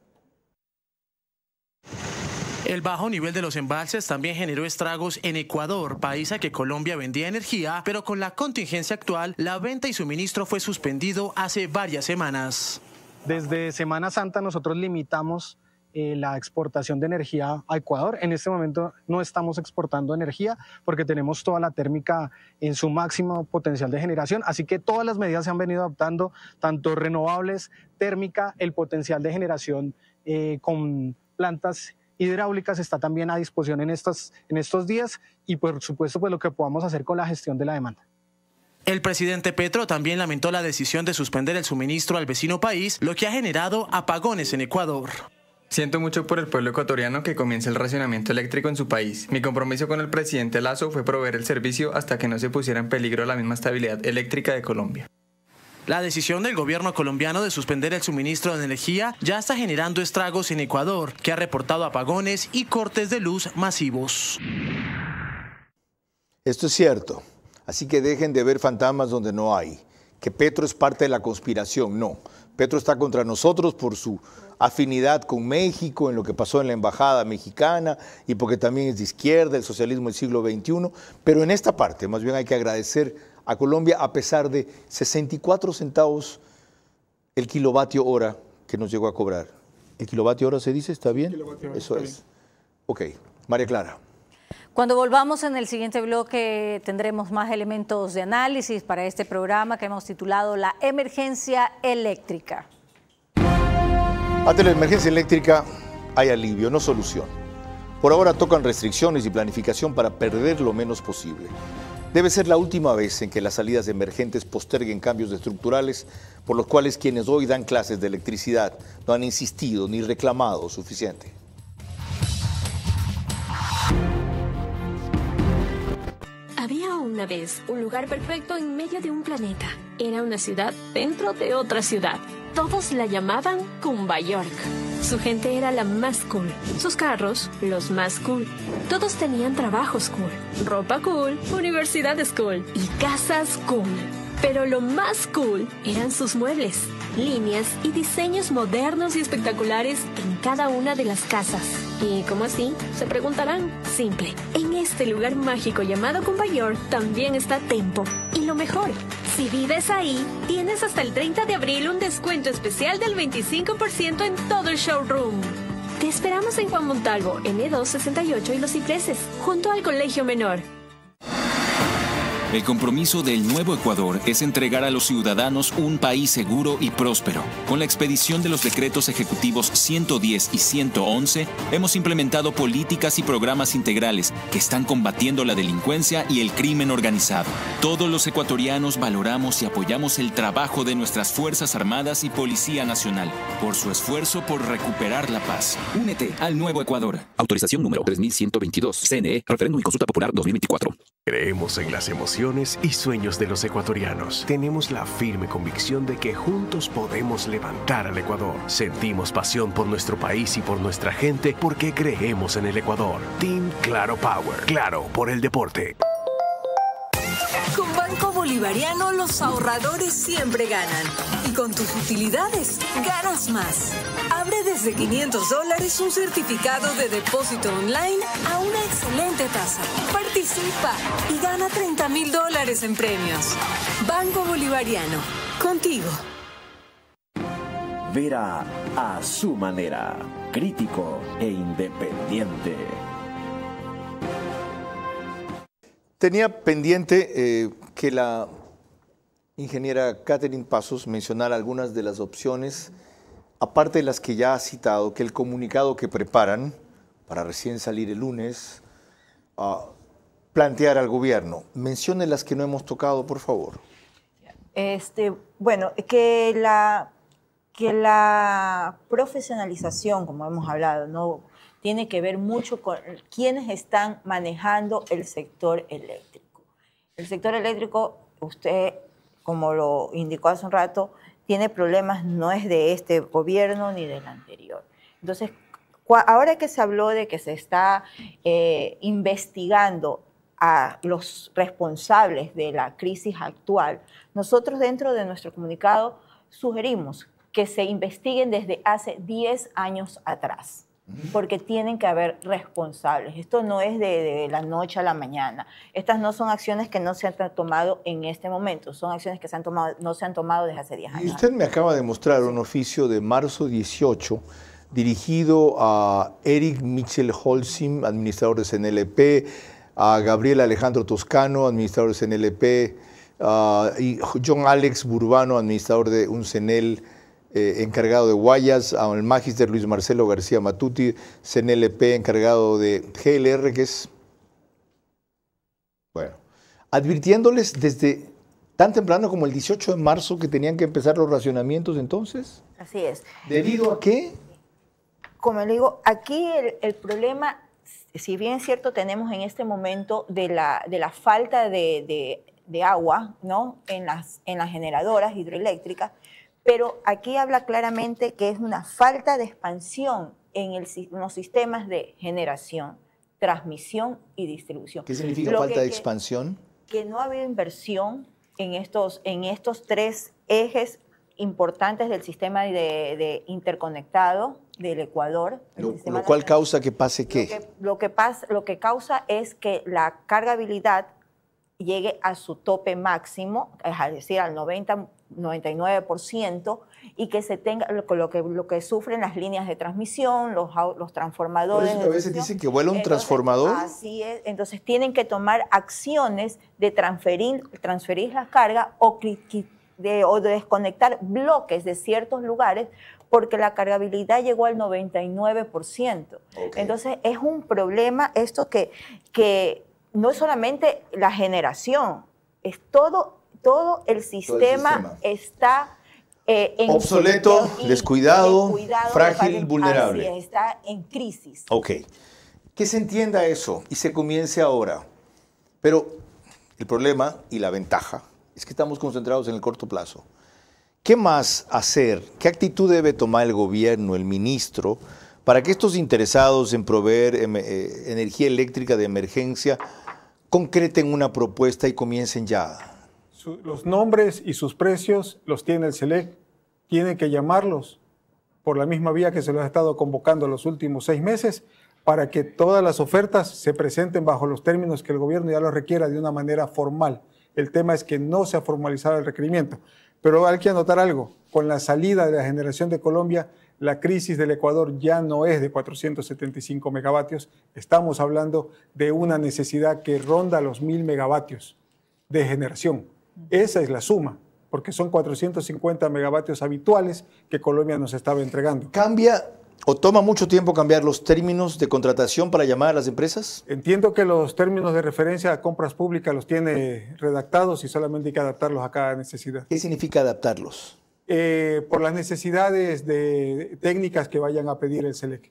El bajo nivel de los embalses también generó estragos en Ecuador, país a que Colombia vendía energía, pero con la contingencia actual, la venta y suministro fue suspendido hace varias semanas. Desde Semana Santa nosotros limitamos eh, la exportación de energía a Ecuador. En este momento no estamos exportando energía porque tenemos toda la térmica en su máximo potencial de generación, así que todas las medidas se han venido adaptando, tanto renovables, térmica, el potencial de generación eh, con plantas hidráulicas está también a disposición en estos, en estos días y por supuesto pues lo que podamos hacer con la gestión de la demanda. El presidente Petro también lamentó la decisión de suspender el suministro al vecino país, lo que ha generado apagones en Ecuador. Siento mucho por el pueblo ecuatoriano que comience el racionamiento eléctrico en su país. Mi compromiso con el presidente Lasso fue proveer el servicio hasta que no se pusiera en peligro la misma estabilidad eléctrica de Colombia. La decisión del gobierno colombiano de suspender el suministro de energía ya está generando estragos en Ecuador, que ha reportado apagones y cortes de luz masivos. Esto es cierto, así que dejen de ver fantasmas donde no hay. Que Petro es parte de la conspiración, no. Petro está contra nosotros por su afinidad con México, en lo que pasó en la embajada mexicana y porque también es de izquierda, el socialismo del siglo veintiuno, pero en esta parte más bien hay que agradecer a Colombia a pesar de sesenta y cuatro centavos el kilovatio hora que nos llegó a cobrar. ¿El kilovatio hora se dice? ¿Está bien? Eso es. Bien. Ok. María Clara. Cuando volvamos en el siguiente bloque tendremos más elementos de análisis para este programa que hemos titulado La Emergencia Eléctrica. Ante la emergencia eléctrica hay alivio, no solución. Por ahora tocan restricciones y planificación para perder lo menos posible. Debe ser la última vez en que las salidas emergentes posterguen cambios estructurales por los cuales quienes hoy dan clases de electricidad no han insistido ni reclamado suficiente. Había una vez un lugar perfecto en medio de un planeta. Era una ciudad dentro de otra ciudad. Todos la llamaban Cumba York. Su gente era la más cool. Sus carros, los más cool. Todos tenían trabajos cool, ropa cool, universidades cool y casas cool. Pero lo más cool eran sus muebles, líneas y diseños modernos y espectaculares en cada una de las casas. ¿Y cómo así? Se preguntarán. Simple. En este lugar mágico llamado Cumba York también está Tempo. Y lo mejor, si vives ahí, tienes hasta el treinta de abril un descuento especial del veinticinco por ciento en todo el showroom. Te esperamos en Juan Montalvo, N dos sesenta y ocho y Los Cipreses, junto al Colegio Menor. El compromiso del Nuevo Ecuador es entregar a los ciudadanos un país seguro y próspero. Con la expedición de los decretos ejecutivos ciento diez y ciento once, hemos implementado políticas y programas integrales que están combatiendo la delincuencia y el crimen organizado. Todos los ecuatorianos valoramos y apoyamos el trabajo de nuestras Fuerzas Armadas y Policía Nacional por su esfuerzo por recuperar la paz. Únete al Nuevo Ecuador. Autorización número tres mil ciento veintidós. C N E, Referéndum y Consulta Popular dos mil veinticuatro. Creemos en las emociones y sueños de los ecuatorianos. Tenemos la firme convicción de que juntos podemos levantar al Ecuador. Sentimos pasión por nuestro país y por nuestra gente porque creemos en el Ecuador. Team Claro Power. Claro por el deporte. Con Banco Bolivariano los ahorradores siempre ganan. Y con tus utilidades ganas más. Abre desde quinientos dólares un certificado de depósito online a una excelente tasa. Participa y gana treinta mil dólares en premios. Banco Bolivariano. Contigo. Vera a su manera. Crítico e independiente. Tenía pendiente eh, que la ingeniera Catherine Pasos mencionara algunas de las opciones, aparte de las que ya ha citado, que el comunicado que preparan para recién salir el lunes, uh, plantear al gobierno. Mencione las que no hemos tocado, por favor. Este, bueno, que la, que la profesionalización, como hemos hablado, no tiene que ver mucho con quienes están manejando el sector eléctrico. El sector eléctrico, usted, como lo indicó hace un rato, tiene problemas, no es de este gobierno ni del anterior. Entonces, ahora que se habló de que se está eh, investigando a los responsables de la crisis actual, nosotros dentro de nuestro comunicado sugerimos que se investiguen desde hace diez años atrás, porque tienen que haber responsables. Esto no es de, de la noche a la mañana. Estas no son acciones que no se han tomado en este momento, son acciones que se han tomado, no se han tomado desde hace diez años. Y usted me acaba de mostrar un oficio de marzo dieciocho dirigido a Eric Michel Holcim, administrador de C N L P, a Gabriel Alejandro Toscano, administrador de C N L P, uh, y John Alex Burbano, administrador de un C N L Eh, encargado de Guayas, al magíster Luis Marcelo García Matuti, C N L P encargado de G L R, que es, bueno, advirtiéndoles desde tan temprano como el dieciocho de marzo que tenían que empezar los racionamientos entonces. Así es. ¿Debido a qué? Como le digo, aquí el, el problema, si bien es cierto, tenemos en este momento de la, de la falta de, de, de agua, ¿no?, en las, en las generadoras hidroeléctricas, pero aquí habla claramente que es una falta de expansión en, el, en los sistemas de generación, transmisión y distribución. ¿Qué significa Lo falta que, de expansión? Que no ha habido inversión en estos, en estos tres ejes importantes del sistema de, de interconectado del Ecuador. Lo, lo cual causa que pase ¿qué? Lo que, lo, que pasa, lo que causa es que la cargabilidad llegue a su tope máximo, es decir, al noventa, noventa y nueve por ciento, y que se tenga lo, lo, que, lo que sufren las líneas de transmisión, los, los transformadores. Por eso a veces dicen que vuela un entonces, transformador. Así es, entonces tienen que tomar acciones de transferir, transferir la carga o, de, o de desconectar bloques de ciertos lugares, porque la cargabilidad llegó al noventa y nueve por ciento. Okay. Entonces es un problema esto que... que no es solamente la generación, es todo, todo el sistema, todo el sistema. está eh, en obsoleto, y, descuidado, descuidado, frágil, para, vulnerable. Así, está en crisis. Ok. Que se entienda eso y se comience ahora. Pero el problema y la ventaja es que estamos concentrados en el corto plazo. ¿Qué más hacer? ¿Qué actitud debe tomar el gobierno, el ministro, para que estos interesados en proveer eh, energía eléctrica de emergencia concreten una propuesta y comiencen ya? Su, los nombres y sus precios los tiene el SELEC. Tienen que llamarlos por la misma vía que se los ha estado convocando los últimos seis meses para que todas las ofertas se presenten bajo los términos que el gobierno ya los requiera de una manera formal. El tema es que no se ha formalizado el requerimiento. Pero hay que anotar algo. Con la salida de la generación de Colombia, la crisis del Ecuador ya no es de cuatrocientos setenta y cinco megavatios, estamos hablando de una necesidad que ronda los mil megavatios de generación. Esa es la suma, porque son cuatrocientos cincuenta megavatios habituales que Colombia nos estaba entregando. ¿Cambia o toma mucho tiempo cambiar los términos de contratación para llamar a las empresas? Entiendo que los términos de referencia a compras públicas los tiene redactados y solamente hay que adaptarlos a cada necesidad. ¿Qué significa adaptarlos? Eh, por las necesidades de técnicas que vayan a pedir el SELEC.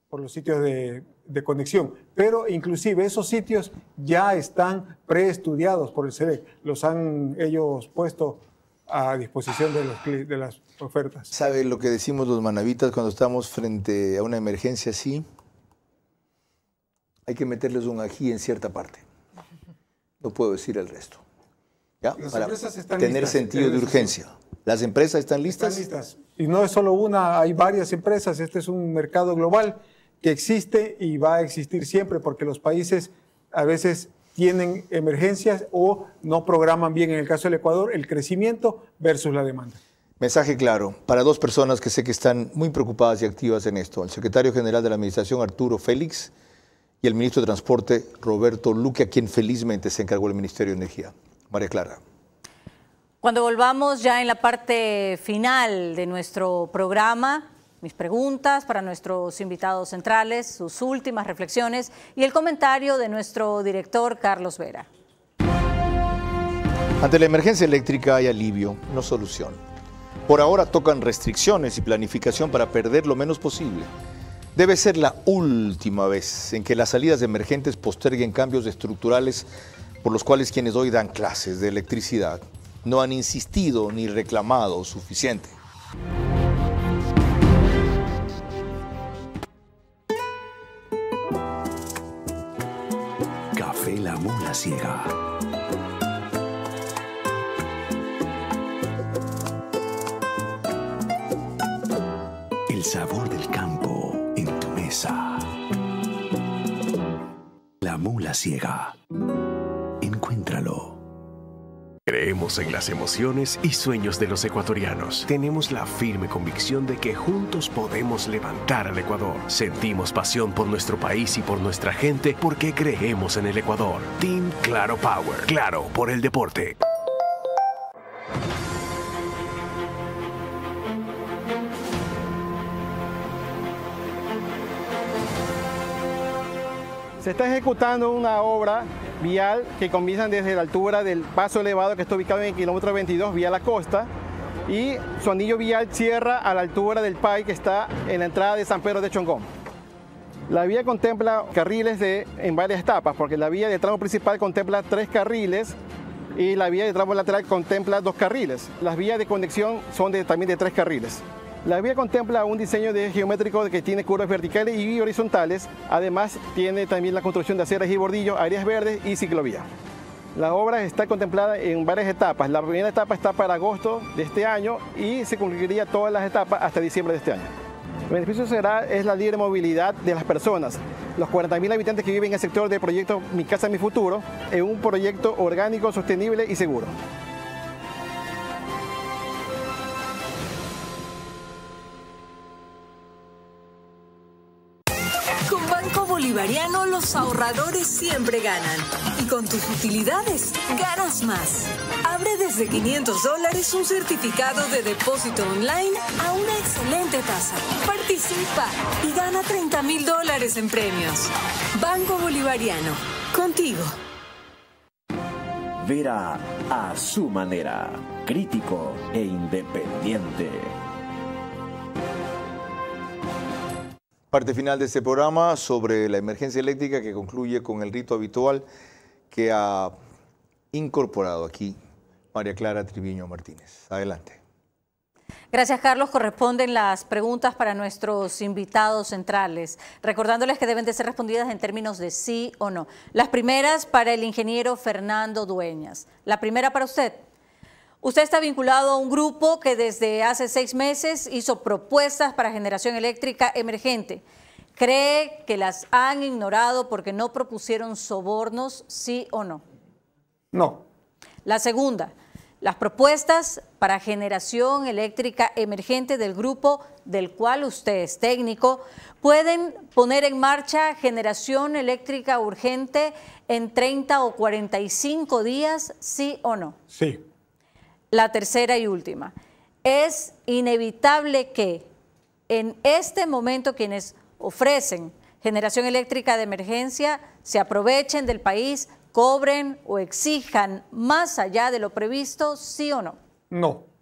por los sitios de, de conexión. Pero inclusive esos sitios ya están preestudiados por el C E D E C. Los han ellos puesto a disposición de, los, de las ofertas. ¿Sabe lo que decimos los manavitas cuando estamos frente a una emergencia así? Hay que meterles un ají en cierta parte. No puedo decir el resto. ¿Ya? Las Para empresas están tener listas, sentido de urgencia. ¿Las empresas están listas? Están listas. Y no es solo una, hay varias empresas. Este es un mercado global que existe y va a existir siempre porque los países a veces tienen emergencias o no programan bien, en el caso del Ecuador, el crecimiento versus la demanda. Mensaje claro para dos personas que sé que están muy preocupadas y activas en esto. El secretario general de la Administración, Arturo Félix, y el ministro de Transporte, Roberto Luque, a quien felizmente se encargó el Ministerio de Energía. María Clara. Cuando volvamos ya en la parte final de nuestro programa, mis preguntas para nuestros invitados centrales, sus últimas reflexiones y el comentario de nuestro director Carlos Vera. Ante la emergencia eléctrica hay alivio, no solución. Por ahora tocan restricciones y planificación para perder lo menos posible. Debe ser la última vez en que las salidas emergentes posterguen cambios estructurales por los cuales quienes hoy dan clases de electricidad no han insistido ni reclamado suficiente. Café La Mula Ciega. El sabor del campo en tu mesa. La Mula Ciega. Encuéntralo. Creemos en las emociones y sueños de los ecuatorianos. Tenemos la firme convicción de que juntos podemos levantar al Ecuador. Sentimos pasión por nuestro país y por nuestra gente porque creemos en el Ecuador. Team Claro Power. Claro por el deporte. Se está ejecutando una obra vial que comienza desde la altura del paso elevado que está ubicado en el kilómetro veintidós, vía la costa, y su anillo vial cierra a la altura del P A I que está en la entrada de San Pedro de Chongón. La vía contempla carriles de, en varias etapas, porque la vía de tramo principal contempla tres carriles y la vía de tramo lateral contempla dos carriles. Las vías de conexión son de, también de tres carriles. La vía contempla un diseño de geométrico que tiene curvas verticales y horizontales. Además, tiene también la construcción de aceras y bordillos, áreas verdes y ciclovía. La obra está contemplada en varias etapas. La primera etapa está para agosto de este año y se concluiría todas las etapas hasta diciembre de este año. El beneficio será es la libre movilidad de las personas. Los cuarenta mil habitantes que viven en el sector del proyecto Mi Casa, Mi Futuro, en un proyecto orgánico, sostenible y seguro. Bolivariano, los ahorradores siempre ganan. Y con tus utilidades, ganas más. Abre desde quinientos dólares un certificado de depósito online a una excelente tasa. Participa y gana treinta mil dólares en premios. Banco Bolivariano, contigo. Vera a su manera, crítico e independiente. Parte final de este programa sobre la emergencia eléctrica que concluye con el rito habitual que ha incorporado aquí María Clara Triviño Martínez. Adelante. Gracias, Carlos. Corresponden las preguntas para nuestros invitados centrales, recordándoles que deben de ser respondidas en términos de sí o no. Las primeras para el ingeniero Fernando Dueñas. La primera para usted. Usted está vinculado a un grupo que desde hace seis meses hizo propuestas para generación eléctrica emergente. ¿Cree que las han ignorado porque no propusieron sobornos, sí o no? No. La segunda, las propuestas para generación eléctrica emergente del grupo del cual usted es técnico pueden poner en marcha generación eléctrica urgente en treinta o cuarenta y cinco días, sí o no. Sí. La tercera y última, es inevitable que en este momento quienes ofrecen generación eléctrica de emergencia se aprovechen del país, cobren o exijan más allá de lo previsto, ¿sí o no? No.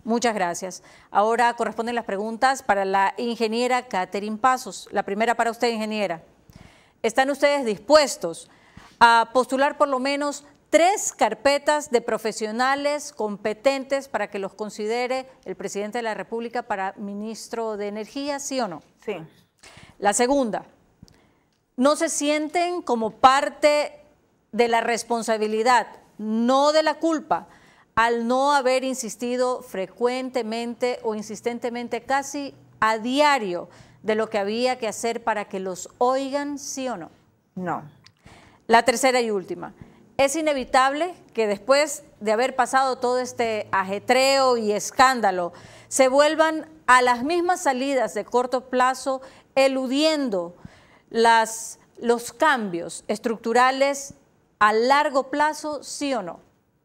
Muchas gracias. Ahora corresponden las preguntas para la ingeniera Catherine Pasos. La primera para usted, ingeniera. ¿Están ustedes dispuestos a postular por lo menos tres carpetas de profesionales competentes para que los considere el presidente de la República para ministro de Energía, sí o no? Sí. La segunda, ¿no se sienten como parte de la responsabilidad, no de la culpa, al no haber insistido frecuentemente o insistentemente casi a diario de lo que había que hacer para que los oigan, sí o no? No. La tercera y última, es inevitable que después de haber pasado todo este ajetreo y escándalo, se vuelvan a las mismas salidas de corto plazo, eludiendo las, los cambios estructurales a largo plazo, sí o no?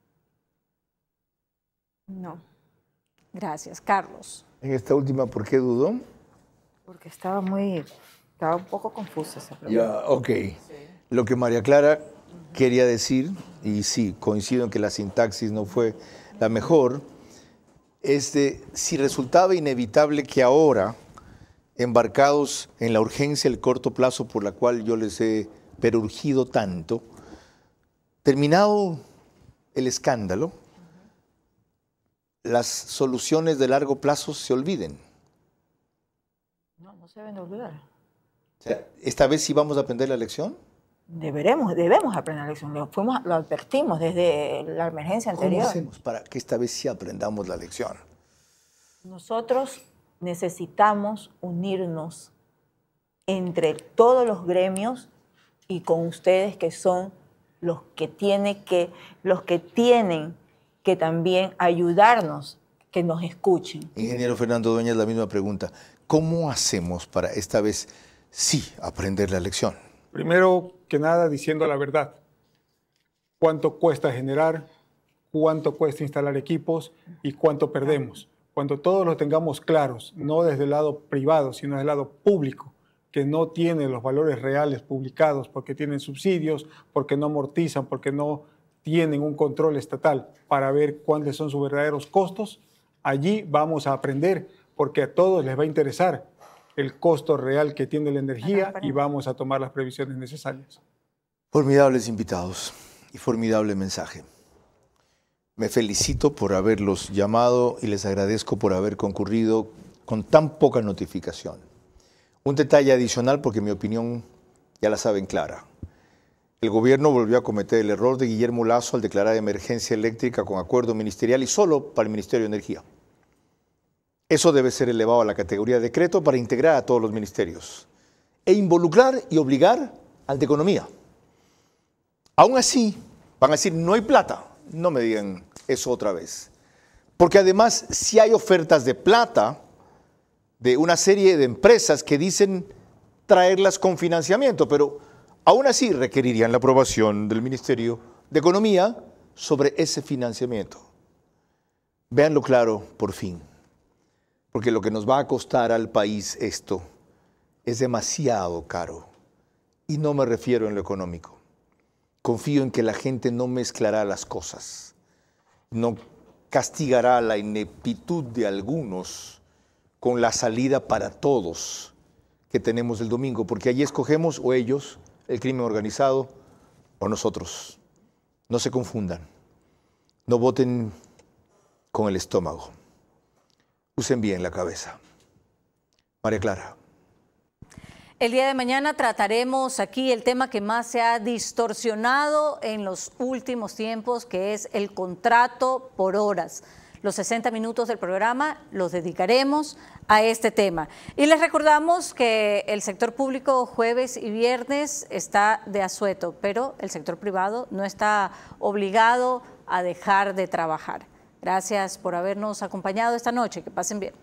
No. Gracias. Carlos. En esta última, ¿por qué dudó? Porque estaba muy, estaba un poco confusa esa pregunta. Ya, ok. Lo que María Clara quería decir, y sí, coincido en que la sintaxis no fue la mejor, es de si resultaba inevitable que ahora, embarcados en la urgencia, el corto plazo por la cual yo les he perurgido tanto, terminado el escándalo, las soluciones de largo plazo se olviden. No, no se deben de olvidar. O sea, ¿esta vez sí vamos a aprender la lección? Deberemos, debemos aprender la lección. Lo, fuimos, lo advertimos desde la emergencia anterior. ¿Cómo hacemos para que esta vez sí aprendamos la lección? Nosotros necesitamos unirnos entre todos los gremios y con ustedes que son los que, tiene que, los que tienen que también ayudarnos, que nos escuchen. Ingeniero Fernando Dueñas, la misma pregunta. ¿Cómo hacemos para esta vez sí aprender la lección? Primero que nada, diciendo la verdad. ¿Cuánto cuesta generar? ¿Cuánto cuesta instalar equipos? ¿Y cuánto perdemos? Cuando todos lo tengamos claros, no desde el lado privado, sino desde el lado público, que no tiene los valores reales publicados porque tienen subsidios, porque no amortizan, porque no tienen un control estatal para ver cuáles son sus verdaderos costos, allí vamos a aprender, porque a todos les va a interesar el costo real que tiene la energía y vamos a tomar las previsiones necesarias. Formidables invitados y formidable mensaje. Me felicito por haberlos llamado y les agradezco por haber concurrido con tan poca notificación. Un detalle adicional, porque mi opinión ya la saben clara. El gobierno volvió a cometer el error de Guillermo Lasso al declarar emergencia eléctrica con acuerdo ministerial y solo para el Ministerio de Energía. Eso debe ser elevado a la categoría de decreto para integrar a todos los ministerios e involucrar y obligar al de Economía. Aún así, van a decir, no hay plata. No me digan eso otra vez. Porque además, si hay ofertas de plata de una serie de empresas que dicen traerlas con financiamiento, pero aún así requerirían la aprobación del Ministerio de Economía sobre ese financiamiento. Véanlo claro, por fin. Porque lo que nos va a costar al país esto es demasiado caro. Y no me refiero en lo económico. Confío en que la gente no mezclará las cosas. No castigará la ineptitud de algunos con la salida para todos que tenemos el domingo. Porque allí escogemos o ellos, el crimen organizado, o nosotros. No se confundan. No voten con el estómago. Usen bien la cabeza. María Clara. El día de mañana trataremos aquí el tema que más se ha distorsionado en los últimos tiempos, que es el contrato por horas. Los sesenta minutos del programa los dedicaremos a este tema. Y les recordamos que el sector público jueves y viernes está de asueto, pero el sector privado no está obligado a dejar de trabajar. Gracias por habernos acompañado esta noche. Que pasen bien.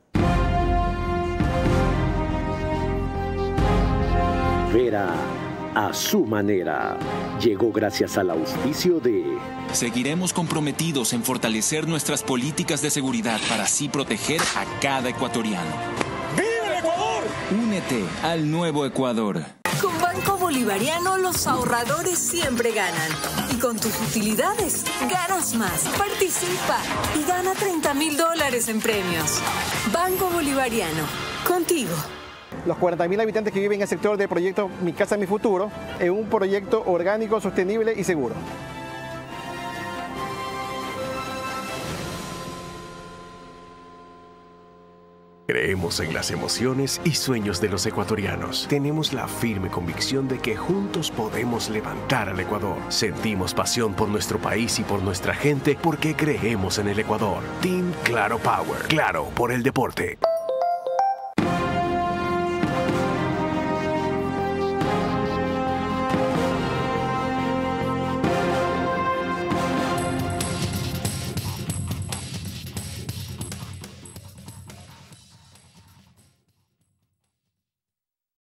Vera a su manera. Llegó gracias al auspicio de... Seguiremos comprometidos en fortalecer nuestras políticas de seguridad para así proteger a cada ecuatoriano. ¡Viva el Ecuador! Únete al nuevo Ecuador. Con Banco Bolivariano los ahorradores siempre ganan. Y con tus utilidades ganas más. Participa y gana treinta mil dólares en premios. Banco Bolivariano, contigo. Los cuarenta mil habitantes que viven en el sector del proyecto Mi Casa, Mi Futuro, en un proyecto orgánico, sostenible y seguro. Creemos en las emociones y sueños de los ecuatorianos. Tenemos la firme convicción de que juntos podemos levantar al Ecuador. Sentimos pasión por nuestro país y por nuestra gente porque creemos en el Ecuador. Team Claro Power. Claro por el deporte.